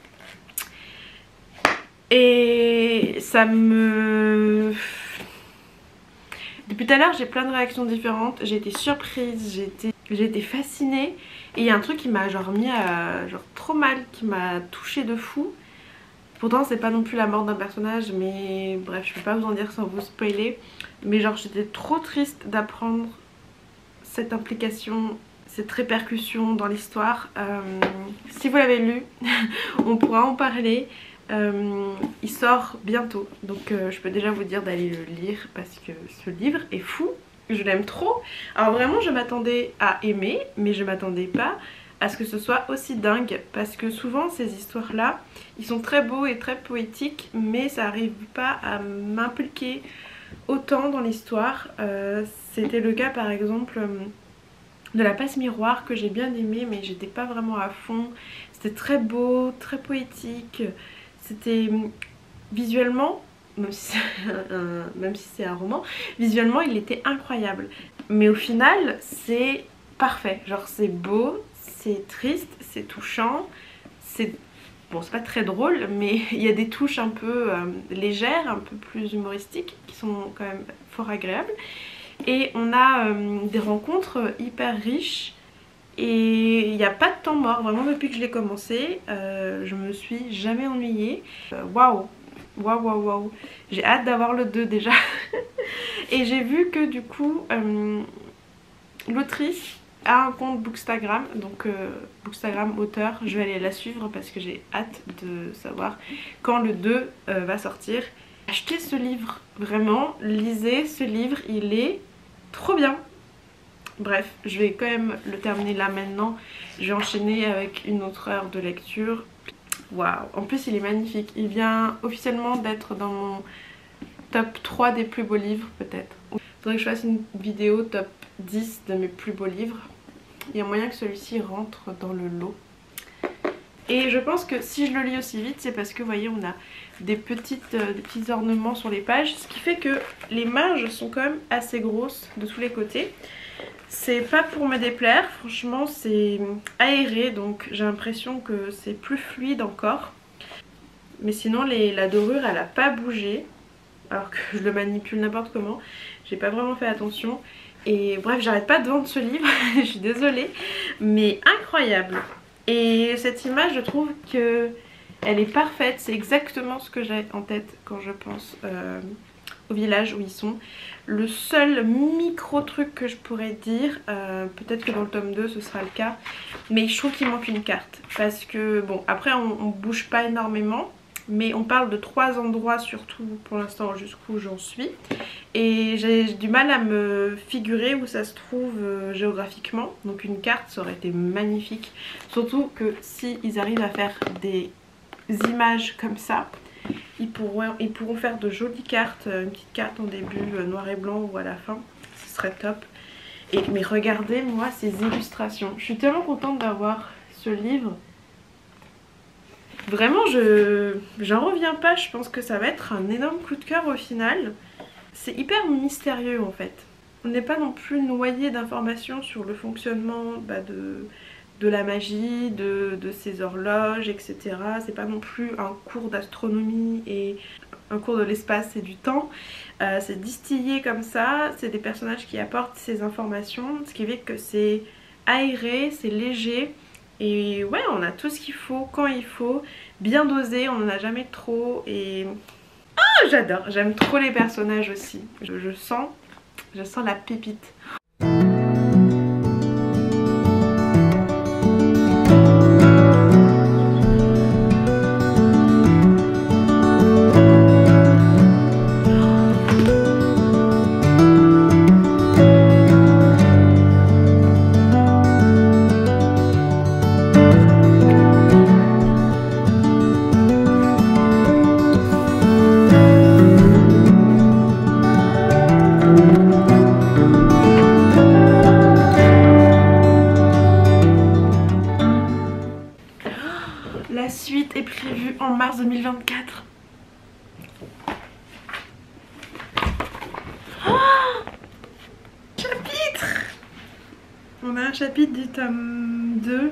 et ça me... Depuis tout à l'heure j'ai plein de réactions différentes, j'ai été surprise, j'ai été... J'ai été fascinée et il y a un truc qui m'a genre mis à, genre trop mal, qui m'a touchée de fou. Pourtant c'est pas non plus la mort d'un personnage mais bref je peux pas vous en dire sans vous spoiler. Mais genre j'étais trop triste d'apprendre cette implication, cette répercussion dans l'histoire. Euh, si vous l'avez lu, on pourra en parler. Euh, il sort bientôt donc euh, je peux déjà vous dire d'aller le lire parce que ce livre est fou. Je l'aime trop. Alors vraiment je m'attendais à aimer mais je m'attendais pas à ce que ce soit aussi dingue parce que souvent ces histoires là ils sont très beaux et très poétiques mais ça arrive pas à m'impliquer autant dans l'histoire. Euh, c'était le cas par exemple de La Passe Miroir que j'ai bien aimé mais j'étais pas vraiment à fond. C'était très beau, très poétique, c'était visuellement, même si c'est un, même si c'est un roman, visuellement il était incroyable. Mais au final c'est parfait, genre c'est beau, c'est triste, c'est touchant, c'est... Bon c'est pas très drôle mais il y a des touches un peu euh, légères, un peu plus humoristiques qui sont quand même fort agréables. Et on a euh, des rencontres hyper riches et il n'y a pas de temps mort, vraiment depuis que je l'ai commencé, euh, je me suis jamais ennuyée. Waouh! Waouh waouh waouh, j'ai hâte d'avoir le deux déjà. Et j'ai vu que du coup euh, l'autrice a un compte Bookstagram, donc euh, Bookstagram auteur, je vais aller la suivre parce que j'ai hâte de savoir quand le deux euh, va sortir. Achetez ce livre, vraiment, lisez ce livre, il est trop bien. Bref, je vais quand même le terminer là maintenant, je vais enchaîner avec une autre heure de lecture. Waouh, en plus il est magnifique, il vient officiellement d'être dans mon top trois des plus beaux livres peut-être. Il faudrait que je fasse une vidéo top dix de mes plus beaux livres. Il y a moyen que celui-ci rentre dans le lot. Et je pense que si je le lis aussi vite, c'est parce que vous voyez, on a des, petites, euh, des petits ornements sur les pages. Ce qui fait que les marges sont quand même assez grosses de tous les côtés. C'est pas pour me déplaire, franchement c'est aéré, donc j'ai l'impression que c'est plus fluide encore. Mais sinon les, la dorure elle a pas bougé, alors que je le manipule n'importe comment. J'ai pas vraiment fait attention. Et bref, j'arrête pas de vendre ce livre, je suis désolée, mais incroyable. Et cette image, je trouve que elle est parfaite, c'est exactement ce que j'ai en tête quand je pense euh, au village où ils sont. Le seul micro truc que je pourrais dire, euh, peut-être que dans le tome deux ce sera le cas, mais je trouve qu'il manque une carte. Parce que bon, après on, on bouge pas énormément, mais on parle de trois endroits surtout pour l'instant jusqu'où j'en suis. Et j'ai du mal à me figurer où ça se trouve euh, géographiquement. Donc une carte ça aurait été magnifique. Surtout que si ils arrivent à faire des images comme ça, ils pourront, ils pourront faire de jolies cartes. Une petite carte en début euh, noir et blanc ou à la fin. Ce serait top. Et, mais regardez moi ces illustrations. Je suis tellement contente d'avoir ce livre. Vraiment je j'en reviens pas. Je pense que ça va être un énorme coup de cœur au final. C'est hyper mystérieux en fait. On n'est pas non plus noyé d'informations sur le fonctionnement bah, de, de la magie, de, de ces horloges, et cetera. C'est pas non plus un cours d'astronomie et un cours de l'espace et du temps. Euh, c'est distillé comme ça, c'est des personnages qui apportent ces informations, ce qui fait que c'est aéré, c'est léger. Et ouais, on a tout ce qu'il faut, quand il faut, bien dosé, on n'en a jamais trop et... Ah, j'adore, j'aime trop les personnages aussi. Je, je sens, je sens la pépite. La suite est prévue en mars deux mille vingt-quatre. Oh, chapitre! On a un chapitre du tome deux.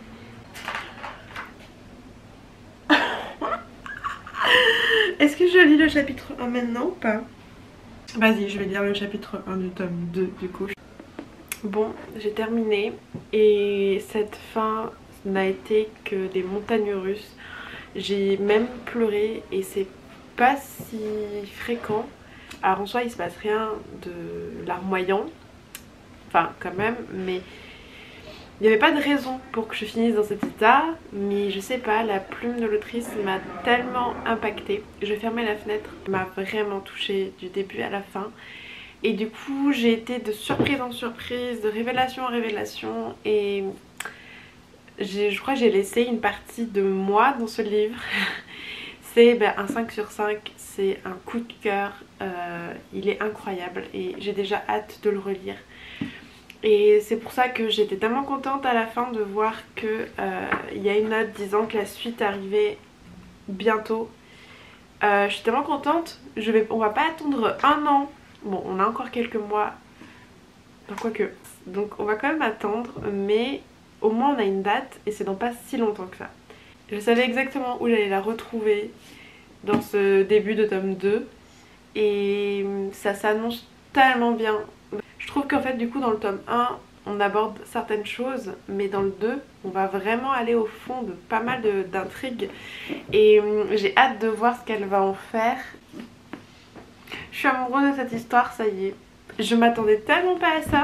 Est-ce que je lis le chapitre un maintenant ou pas? Vas-y, je vais lire le chapitre un du tome deux du coup. Bon, j'ai terminé et cette fin n'a été que des montagnes russes. J'ai même pleuré et c'est pas si fréquent. Alors en soi il se passe rien de larmoyant, enfin quand même, mais il n'y avait pas de raison pour que je finisse dans cet état. Mais je sais pas, la plume de l'autrice m'a tellement impactée. Je fermais la fenêtre, elle m'a vraiment touchée du début à la fin. Et du coup j'ai été de surprise en surprise, de révélation en révélation et... je crois que j'ai laissé une partie de moi dans ce livre. C'est ben, un cinq sur cinq, c'est un coup de cœur, euh, il est incroyable et j'ai déjà hâte de le relire. Et c'est pour ça que j'étais tellement contente à la fin de voir qu'il euh, y a une note disant que la suite arrivait bientôt. Euh, je suis tellement contente, je vais, on va pas attendre un an, bon on a encore quelques mois, enfin, quoique, donc on va quand même attendre, mais... au moins on a une date et c'est dans pas si longtemps que ça. Je savais exactement où j'allais la retrouver dans ce début de tome deux et ça s'annonce tellement bien. Je trouve qu'en fait du coup dans le tome un on aborde certaines choses mais dans le deux on va vraiment aller au fond de pas mal d'intrigues et j'ai hâte de voir ce qu'elle va en faire. Je suis amoureuse de cette histoire, ça y est. Je m'attendais tellement pas à ça.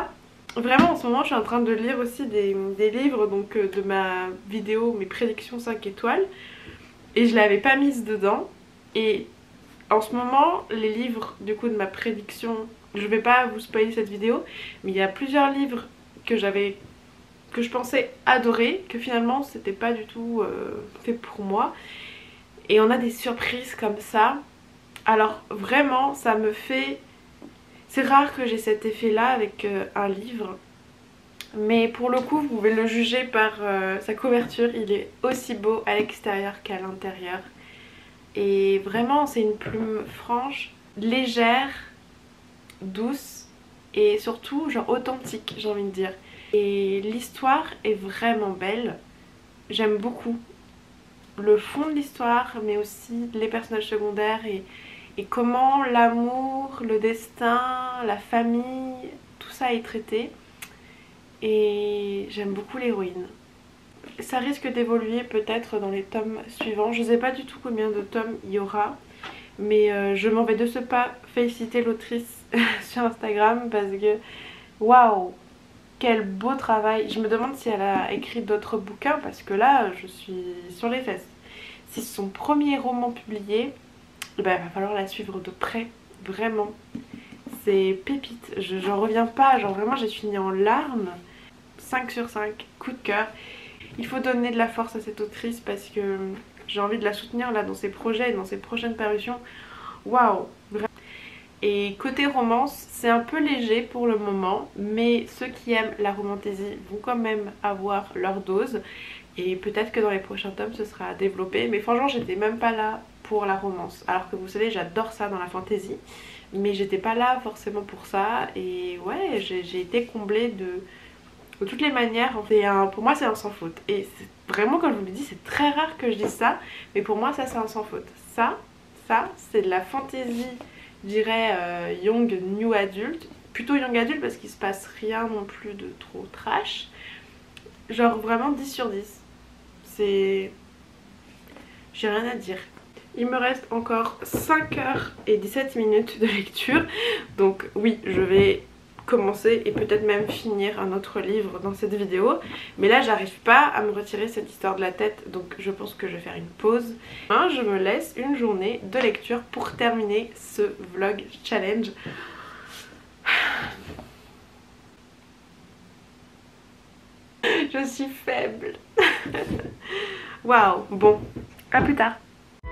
vraiment en ce moment je suis en train de lire aussi des, des livres donc euh, de ma vidéo mes prédictions cinq étoiles et je l'avais pas mise dedans. Et en ce moment les livres du coup de ma prédiction, je vais pas vous spoiler cette vidéo, mais il y a plusieurs livres que j'avais que je pensais adorer, que finalement c'était pas du tout euh, fait pour moi. Et on a des surprises comme ça. Alors vraiment ça me fait... C'est rare que j'ai cet effet là avec euh, un livre. Mais pour le coup vous pouvez le juger par euh, sa couverture. Il est aussi beau à l'extérieur qu'à l'intérieur. Et vraiment c'est une plume franche, légère, douce et surtout genre authentique, j'ai envie de dire. Et l'histoire est vraiment belle. J'aime beaucoup le fond de l'histoire mais aussi les personnages secondaires et, et comment l'amour, le destin, la famille, tout ça est traité. Et j'aime beaucoup l'héroïne. Ça risque d'évoluer peut-être dans les tomes suivants. Je ne sais pas du tout combien de tomes il y aura, mais euh, je m'en vais de ce pas féliciter l'autrice sur Instagram parce que waouh, quel beau travail. Je me demande si elle a écrit d'autres bouquins parce que là je suis sur les fesses. Si c'est son premier roman publié, eh ben, il va falloir la suivre de près, vraiment. C'est pépite, je, j'en reviens pas, genre vraiment j'ai fini en larmes. cinq sur cinq, coup de cœur. Il faut donner de la force à cette autrice parce que j'ai envie de la soutenir là dans ses projets et dans ses prochaines parutions. Waouh! Et côté romance, c'est un peu léger pour le moment, mais ceux qui aiment la romantaisie vont quand même avoir leur dose. Et peut-être que dans les prochains tomes ce sera développé, mais franchement j'étais même pas là pour la romance. Alors que vous savez, j'adore ça dans la fantasy, mais j'étais pas là forcément pour ça. Et ouais, j'ai été comblée de... de toutes les manières. Un, pour moi c'est un sans faute. Et vraiment comme je vous le dis, c'est très rare que je dise ça, mais pour moi ça c'est un sans faute. Ça, ça c'est de la fantasy, je dirais euh, young new adult. Plutôt young adult parce qu'il se passe rien non plus de trop trash. Genre vraiment dix sur dix. C'est... j'ai rien à dire. Il me reste encore cinq heures et dix-sept minutes de lecture. Donc oui, je vais commencer et peut-être même finir un autre livre dans cette vidéo. Mais là j'arrive pas à me retirer cette histoire de la tête, donc je pense que je vais faire une pause. Je me laisse une journée de lecture pour terminer ce vlog challenge. Je suis faible. Waouh, bon, à plus tard.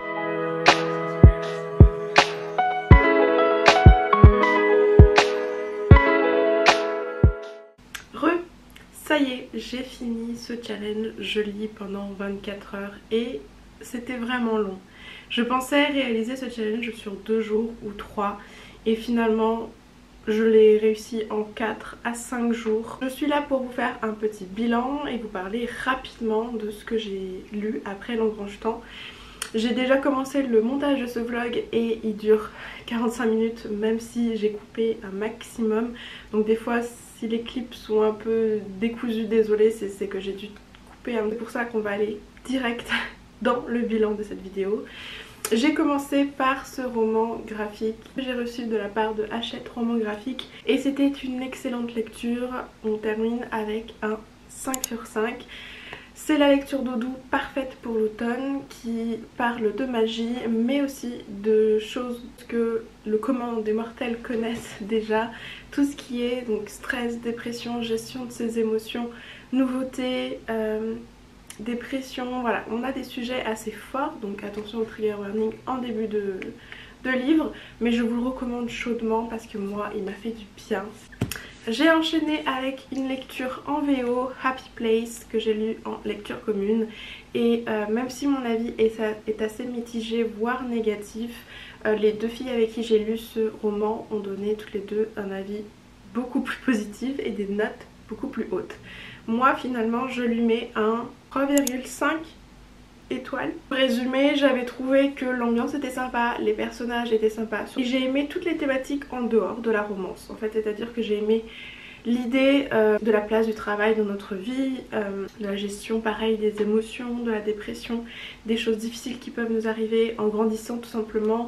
Ça y est, j'ai fini ce challenge, je lis pendant vingt-quatre heures et c'était vraiment long. Je pensais réaliser ce challenge sur deux jours ou trois et finalement je l'ai réussi en quatre à cinq jours. Je suis là pour vous faire un petit bilan et vous parler rapidement de ce que j'ai lu après l'engrange temps. J'ai déjà commencé le montage de ce vlog et il dure quarante-cinq minutes même si j'ai coupé un maximum. Donc des fois si les clips sont un peu décousus, désolée, c'est que j'ai dû couper. C'est pour ça qu'on va aller direct dans le bilan de cette vidéo. J'ai commencé par ce roman graphique que j'ai reçu de la part de Hachette Roman Graphique et c'était une excellente lecture. On termine avec un cinq sur cinq. C'est la lecture doudou parfaite pour l'automne qui parle de magie mais aussi de choses que le commun des mortels connaissent déjà. Tout ce qui est donc stress, dépression, gestion de ses émotions, nouveautés, euh, dépression, voilà. On a des sujets assez forts donc attention au trigger warning en début de, de livre. Mais je vous le recommande chaudement parce que moi il m'a fait du bien. J'ai enchaîné avec une lecture en V O, Happy Place, que j'ai lu en lecture commune. Et euh, même si mon avis est, est assez mitigé, voire négatif, euh, les deux filles avec qui j'ai lu ce roman ont donné toutes les deux un avis beaucoup plus positif et des notes beaucoup plus hautes. Moi finalement je lui mets un trois virgule cinq étoiles. Pour résumer, j'avais trouvé que l'ambiance était sympa, les personnages étaient sympas. Et j'ai aimé toutes les thématiques en dehors de la romance en fait, c'est-à-dire que j'ai aimé l'idée euh, de la place du travail dans notre vie, euh, de la gestion pareil des émotions, de la dépression, des choses difficiles qui peuvent nous arriver en grandissant tout simplement.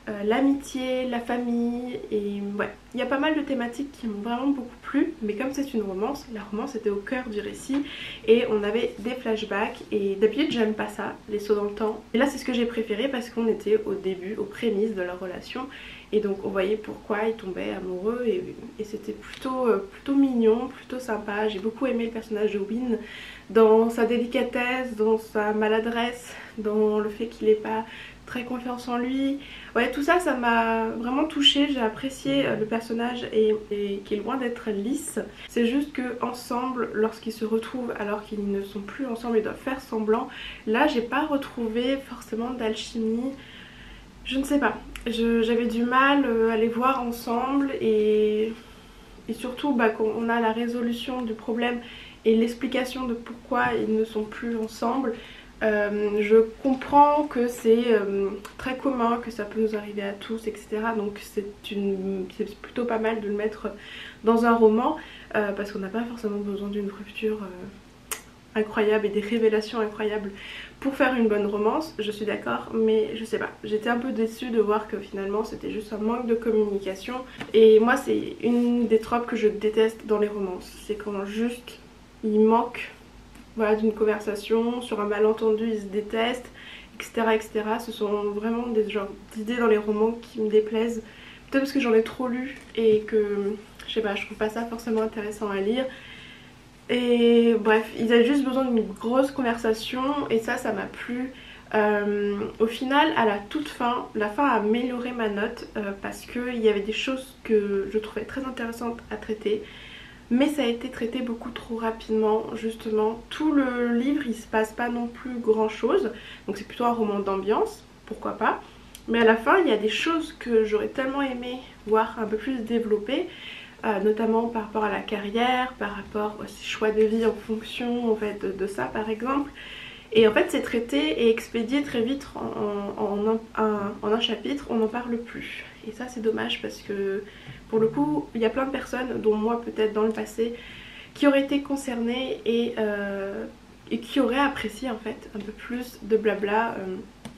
euh, l'amitié, la famille, et ouais, il y a pas mal de thématiques qui m'ont vraiment beaucoup plu, mais comme c'est une romance, la romance était au cœur du récit et on avait des flashbacks, et d'habitude j'aime pas ça, les sauts dans le temps, et là c'est ce que j'ai préféré parce qu'on était au début, aux prémices de leur relation, et donc on voyait pourquoi ils tombaient amoureux, et, et c'était plutôt, euh, plutôt mignon, plutôt sympa. J'ai beaucoup aimé le personnage de Win, dans sa délicatesse, dans sa maladresse, dans le fait qu'il n'ait pas très confiance en lui. Ouais, tout ça, ça m'a vraiment touchée. J'ai apprécié le personnage et, et qui est loin d'être lisse. C'est juste que ensemble, lorsqu'ils se retrouvent alors qu'ils ne sont plus ensemble, ils doivent faire semblant. Là, j'ai pas retrouvé forcément d'alchimie. Je ne sais pas. J'avais du mal à les voir ensemble, et, et surtout bah, quand on a la résolution du problème et l'explication de pourquoi ils ne sont plus ensemble. Euh, je comprends que c'est euh, très commun, que ça peut nous arriver à tous, et cetera. Donc c'est plutôt pas mal de le mettre dans un roman, euh, parce qu'on n'a pas forcément besoin d'une rupture euh, incroyable et des révélations incroyables pour faire une bonne romance, je suis d'accord, mais je sais pas. J'étais un peu déçue de voir que finalement c'était juste un manque de communication. Et moi c'est une des tropes que je déteste dans les romances, c'est quand juste il manque voilà, d'une conversation, sur un malentendu ils se détestent, etc, etc. Ce sont vraiment des genres d'idées dans les romans qui me déplaisent, peut-être parce que j'en ai trop lu et que je sais pas, je trouve pas ça forcément intéressant à lire. Et bref, ils avaient juste besoin d'une grosse conversation, et ça, ça m'a plu. Euh, au final, à la toute fin, la fin a amélioré ma note, euh, parce qu'il y avait des choses que je trouvais très intéressantes à traiter. Mais ça a été traité beaucoup trop rapidement, justement. Tout le livre, il se passe pas non plus grand chose. Donc c'est plutôt un roman d'ambiance, pourquoi pas. Mais à la fin, il y a des choses que j'aurais tellement aimé voir un peu plus développées. Euh, notamment par rapport à la carrière, par rapport aux choix de vie en fonction en fait, de, de ça par exemple. Et en fait c'est traité et expédié très vite en, en, en, un, en un chapitre, on n'en parle plus. Et ça c'est dommage parce que pour le coup il y a plein de personnes, dont moi peut-être dans le passé, qui auraient été concernées et, euh, et qui auraient apprécié en fait un peu plus de blabla euh,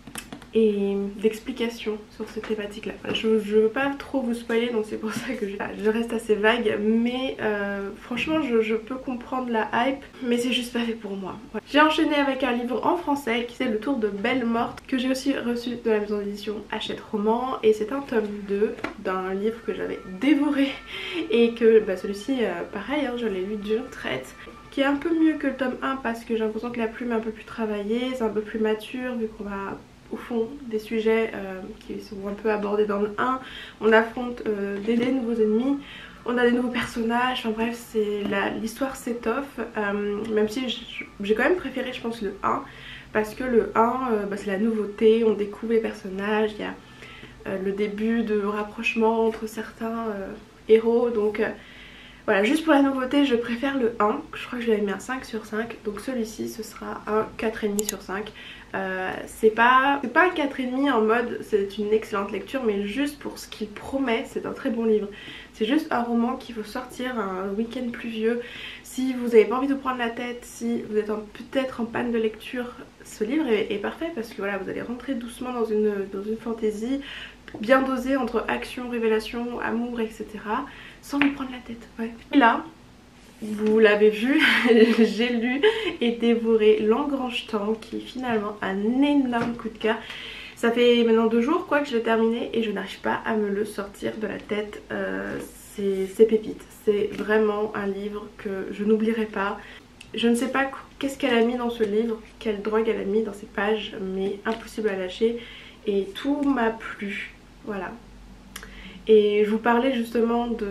et d'explications sur cette thématique là. Je ne veux pas trop vous spoiler, donc c'est pour ça que je, je reste assez vague, mais euh, franchement je, je peux comprendre la hype, mais c'est juste pas fait pour moi. Ouais. J'ai enchaîné avec un livre en français qui c'est Le Tour de Belle Morte, que j'ai aussi reçu de la maison d'édition Hachette Roman, et c'est un tome deux d'un livre que j'avais dévoré et que bah, celui-ci euh, pareil, hein, je l'ai lu d'une traite, qui est un peu mieux que le tome un parce que j'ai l'impression que la plume est un peu plus travaillée, c'est un peu plus mature vu qu'on va au fond des sujets euh, qui sont un peu abordés dans le un. On affronte euh, des, des nouveaux ennemis, on a des nouveaux personnages, enfin bref, l'histoire s'étoffe, euh, même si j'ai quand même préféré je pense le un, parce que le un euh, bah, c'est la nouveauté, on découvre les personnages, il y a euh, le début de rapprochement entre certains euh, héros, donc euh, voilà, juste pour la nouveauté je préfère le un, je crois que je lui avais mis un cinq sur cinq, donc celui-ci ce sera un quatre virgule cinq sur cinq. Euh, c'est pas, pas un quatre virgule cinq en mode c'est une excellente lecture, mais juste pour ce qu'il promet, c'est un très bon livre. C'est juste un roman qu'il faut sortir un week-end pluvieux. Si vous n'avez pas envie de prendre la tête, si vous êtes peut-être en panne de lecture, ce livre est, est parfait parce que voilà, vous allez rentrer doucement dans une, dans une fantaisie bien dosée entre action, révélation, amour, et cetera. Sans vous prendre la tête. Ouais. Et là, vous l'avez vu, j'ai lu et dévoré L'Engrange-Temps, qui est finalement un énorme coup de cœur. Ça fait maintenant deux jours quoi que je l'ai terminé et je n'arrive pas à me le sortir de la tête. Euh, c'est pépite, c'est vraiment un livre que je n'oublierai pas. Je ne sais pas qu'est-ce qu'elle a mis dans ce livre, quelle drogue elle a mis dans ces pages, mais impossible à lâcher et tout m'a plu, voilà. Et je vous parlais justement de...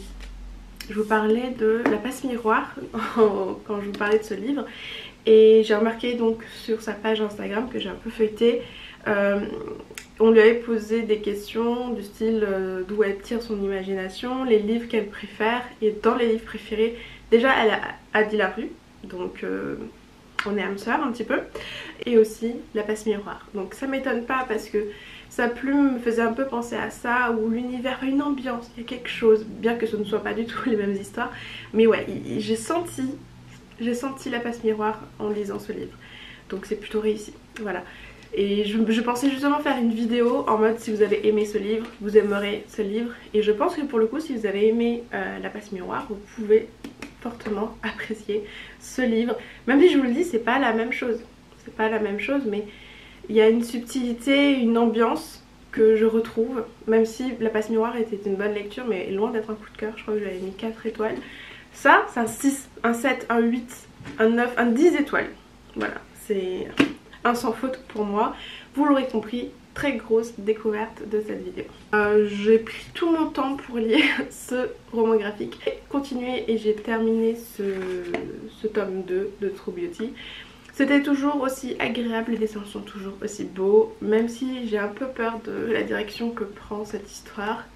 Je vous parlais de la passe miroir quand je vous parlais de ce livre, et j'ai remarqué donc sur sa page Instagram que j'ai un peu feuilleté, euh, on lui avait posé des questions du style euh, d'où elle tire son imagination, les livres qu'elle préfère, et dans les livres préférés déjà elle a Adi Larue, donc euh, on est âme sœur un petit peu, et aussi la passe miroir, donc ça m'étonne pas parce que sa plume me faisait un peu penser à ça, où l'univers a une ambiance, il y a quelque chose, bien que ce ne soit pas du tout les mêmes histoires. Mais ouais, j'ai senti, j'ai senti la passe miroir en lisant ce livre. Donc c'est plutôt réussi, voilà. Et je, je pensais justement faire une vidéo en mode si vous avez aimé ce livre, vous aimerez ce livre. Et je pense que pour le coup, si vous avez aimé euh, La Passe Miroir, vous pouvez fortement apprécier ce livre. Même si je vous le dis, c'est pas la même chose. C'est pas la même chose, mais il y a une subtilité, une ambiance que je retrouve. Même si La Passe Miroir était une bonne lecture, mais loin d'être un coup de cœur. Je crois que j'avais mis quatre étoiles. Ça, c'est un six, un sept, un huit, un neuf, un dix étoiles. Voilà, c'est un sans faute pour moi. Vous l'aurez compris, très grosse découverte de cette vidéo. Euh, j'ai pris tout mon temps pour lire ce roman graphique. J'ai continué et j'ai terminé ce, ce tome deux de True Beauty. C'était toujours aussi agréable, les dessins sont toujours aussi beaux, même si j'ai un peu peur de la direction que prend cette histoire.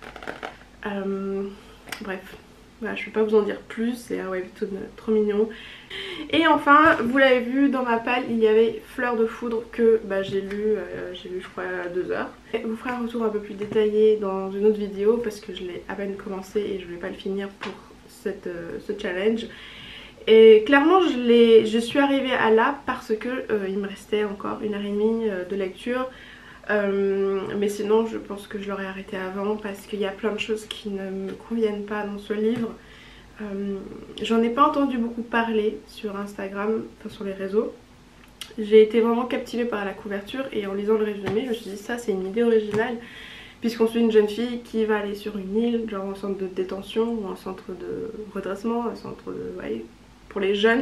Euh, bref. Voilà, je ne vais pas vous en dire plus, c'est un webtoon trop mignon. Et enfin, vous l'avez vu, dans ma palle, il y avait Fleur de Foudre que bah, j'ai lu, euh, j'ai lu je crois à deux heures. Je vous ferai un retour un peu plus détaillé dans une autre vidéo parce que je l'ai à peine commencé et je ne vais pas le finir pour cette, euh, ce challenge. Et clairement, je, je suis arrivée à là parce que euh, il me restait encore une heure et demie de lecture. Euh, mais sinon je pense que je l'aurais arrêté avant parce qu'il y a plein de choses qui ne me conviennent pas dans ce livre. Euh, J'en ai pas entendu beaucoup parler sur Instagram, enfin sur les réseaux. J'ai été vraiment captivée par la couverture et en lisant le résumé je me suis dit ça c'est une idée originale puisqu'on suit une jeune fille qui va aller sur une île, genre un centre de détention ou un centre de redressement, un centre de, ouais, pour les jeunes.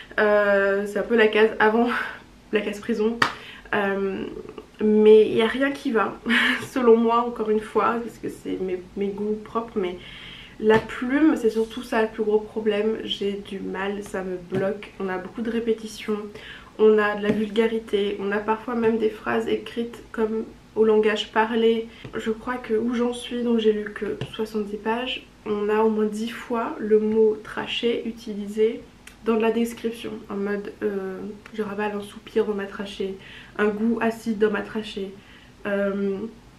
Euh, c'est un peu la case avant la case prison. Euh, mais il n'y a rien qui va selon moi, encore une fois, parce que c'est mes, mes goûts propres, mais la plume c'est surtout ça le plus gros problème. J'ai du mal, ça me bloque. On a beaucoup de répétitions, on a de la vulgarité, on a parfois même des phrases écrites comme au langage parlé. Je crois que où j'en suis, donc j'ai lu que soixante-dix pages, on a au moins dix fois le mot traché utilisé dans la description, en mode euh, je ravale un soupir dans ma trachée, un goût acide dans ma trachée, euh,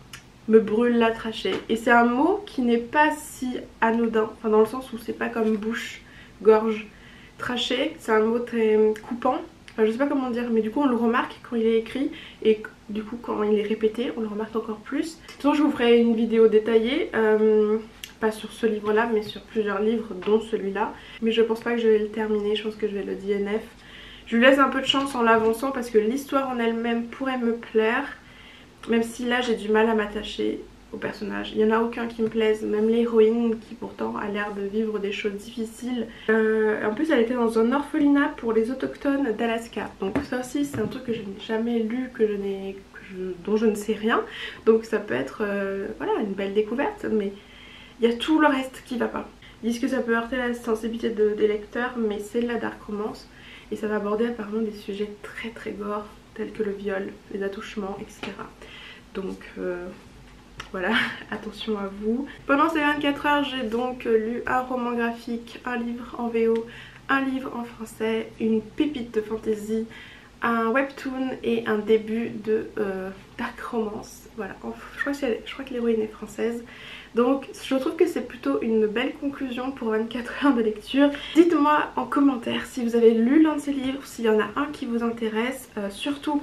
me brûle la trachée. Et c'est un mot qui n'est pas si anodin, enfin dans le sens où c'est pas comme bouche, gorge, trachée, c'est un mot très coupant, enfin je sais pas comment dire, mais du coup on le remarque quand il est écrit et du coup quand il est répété on le remarque encore plus. Sinon je vous ferai une vidéo détaillée, euh, pas sur ce livre là mais sur plusieurs livres dont celui-là, mais je pense pas que je vais le terminer, je pense que je vais le D N F. Je lui laisse un peu de chance en l'avançant parce que l'histoire en elle-même pourrait me plaire, même si là j'ai du mal à m'attacher au personnage. Il n'y en a aucun qui me plaise, même l'héroïne qui pourtant a l'air de vivre des choses difficiles. Euh, en plus elle était dans un orphelinat pour les autochtones d'Alaska, donc ça aussi c'est un truc que je n'ai jamais lu, que je n'ai, que je, dont je ne sais rien, donc ça peut être euh, voilà, une belle découverte, mais il y a tout le reste qui va pas. Ils disent que ça peut heurter la sensibilité de, des lecteurs, mais c'est de la dark romance et ça va aborder apparemment des sujets très très gore tels que le viol, les attouchements, et cetera. Donc euh, voilà, attention à vous. Pendant ces vingt-quatre heures, j'ai donc lu un roman graphique, un livre en V O, un livre en français, une pépite de fantasy, un webtoon et un début de euh, dark romance. Voilà, je crois que, je crois que l'héroïne est française. Donc je trouve que c'est plutôt une belle conclusion pour vingt-quatre heures de lecture. Dites-moi en commentaire si vous avez lu l'un de ces livres, s'il y en a un qui vous intéresse. Euh, surtout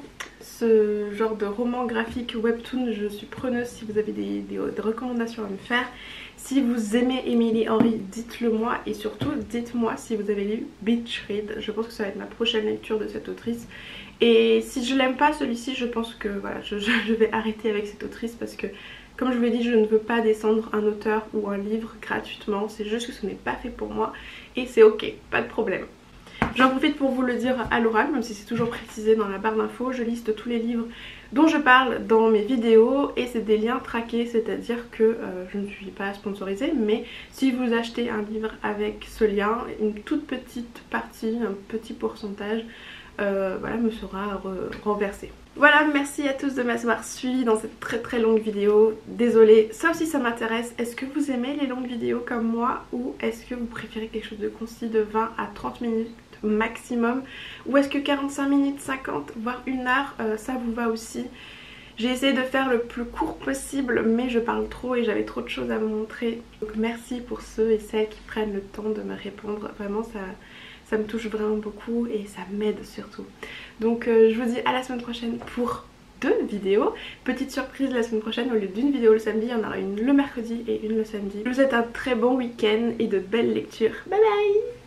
ce genre de roman graphique webtoon, je suis preneuse si vous avez des, des, des recommandations à me faire. Si vous aimez Emily Henry, dites-le moi et surtout dites-moi si vous avez lu Beach Read. Je pense que ça va être ma prochaine lecture de cette autrice. Et si je l'aime pas celui-ci, je pense que voilà, je, je vais arrêter avec cette autrice parce que comme je vous l'ai dit, je ne veux pas descendre un auteur ou un livre gratuitement, c'est juste que ce n'est pas fait pour moi et c'est ok, pas de problème. J'en profite pour vous le dire à l'oral, même si c'est toujours précisé dans la barre d'infos, je liste tous les livres dont je parle dans mes vidéos et c'est des liens traqués, c'est-à-dire que euh, je ne suis pas sponsorisée, mais si vous achetez un livre avec ce lien, une toute petite partie, un petit pourcentage, euh, voilà, me sera renversé. Voilà, merci à tous de m'avoir suivi dans cette très très longue vidéo. Désolée, ça aussi ça m'intéresse. Est-ce que vous aimez les longues vidéos comme moi ou est-ce que vous préférez quelque chose de concis de vingt à trente minutes maximum, ou est-ce que quarante-cinq minutes, cinquante voire une heure euh, ça vous va aussi? J'ai essayé de faire le plus court possible mais je parle trop et j'avais trop de choses à vous montrer. Donc merci pour ceux et celles qui prennent le temps de me répondre, vraiment ça... ça me touche vraiment beaucoup et ça m'aide surtout. Donc euh, je vous dis à la semaine prochaine pour deux vidéos. Petite surprise, la semaine prochaine, au lieu d'une vidéo le samedi, il y en aura une le mercredi et une le samedi. Je vous souhaite un très bon week-end et de belles lectures. Bye bye.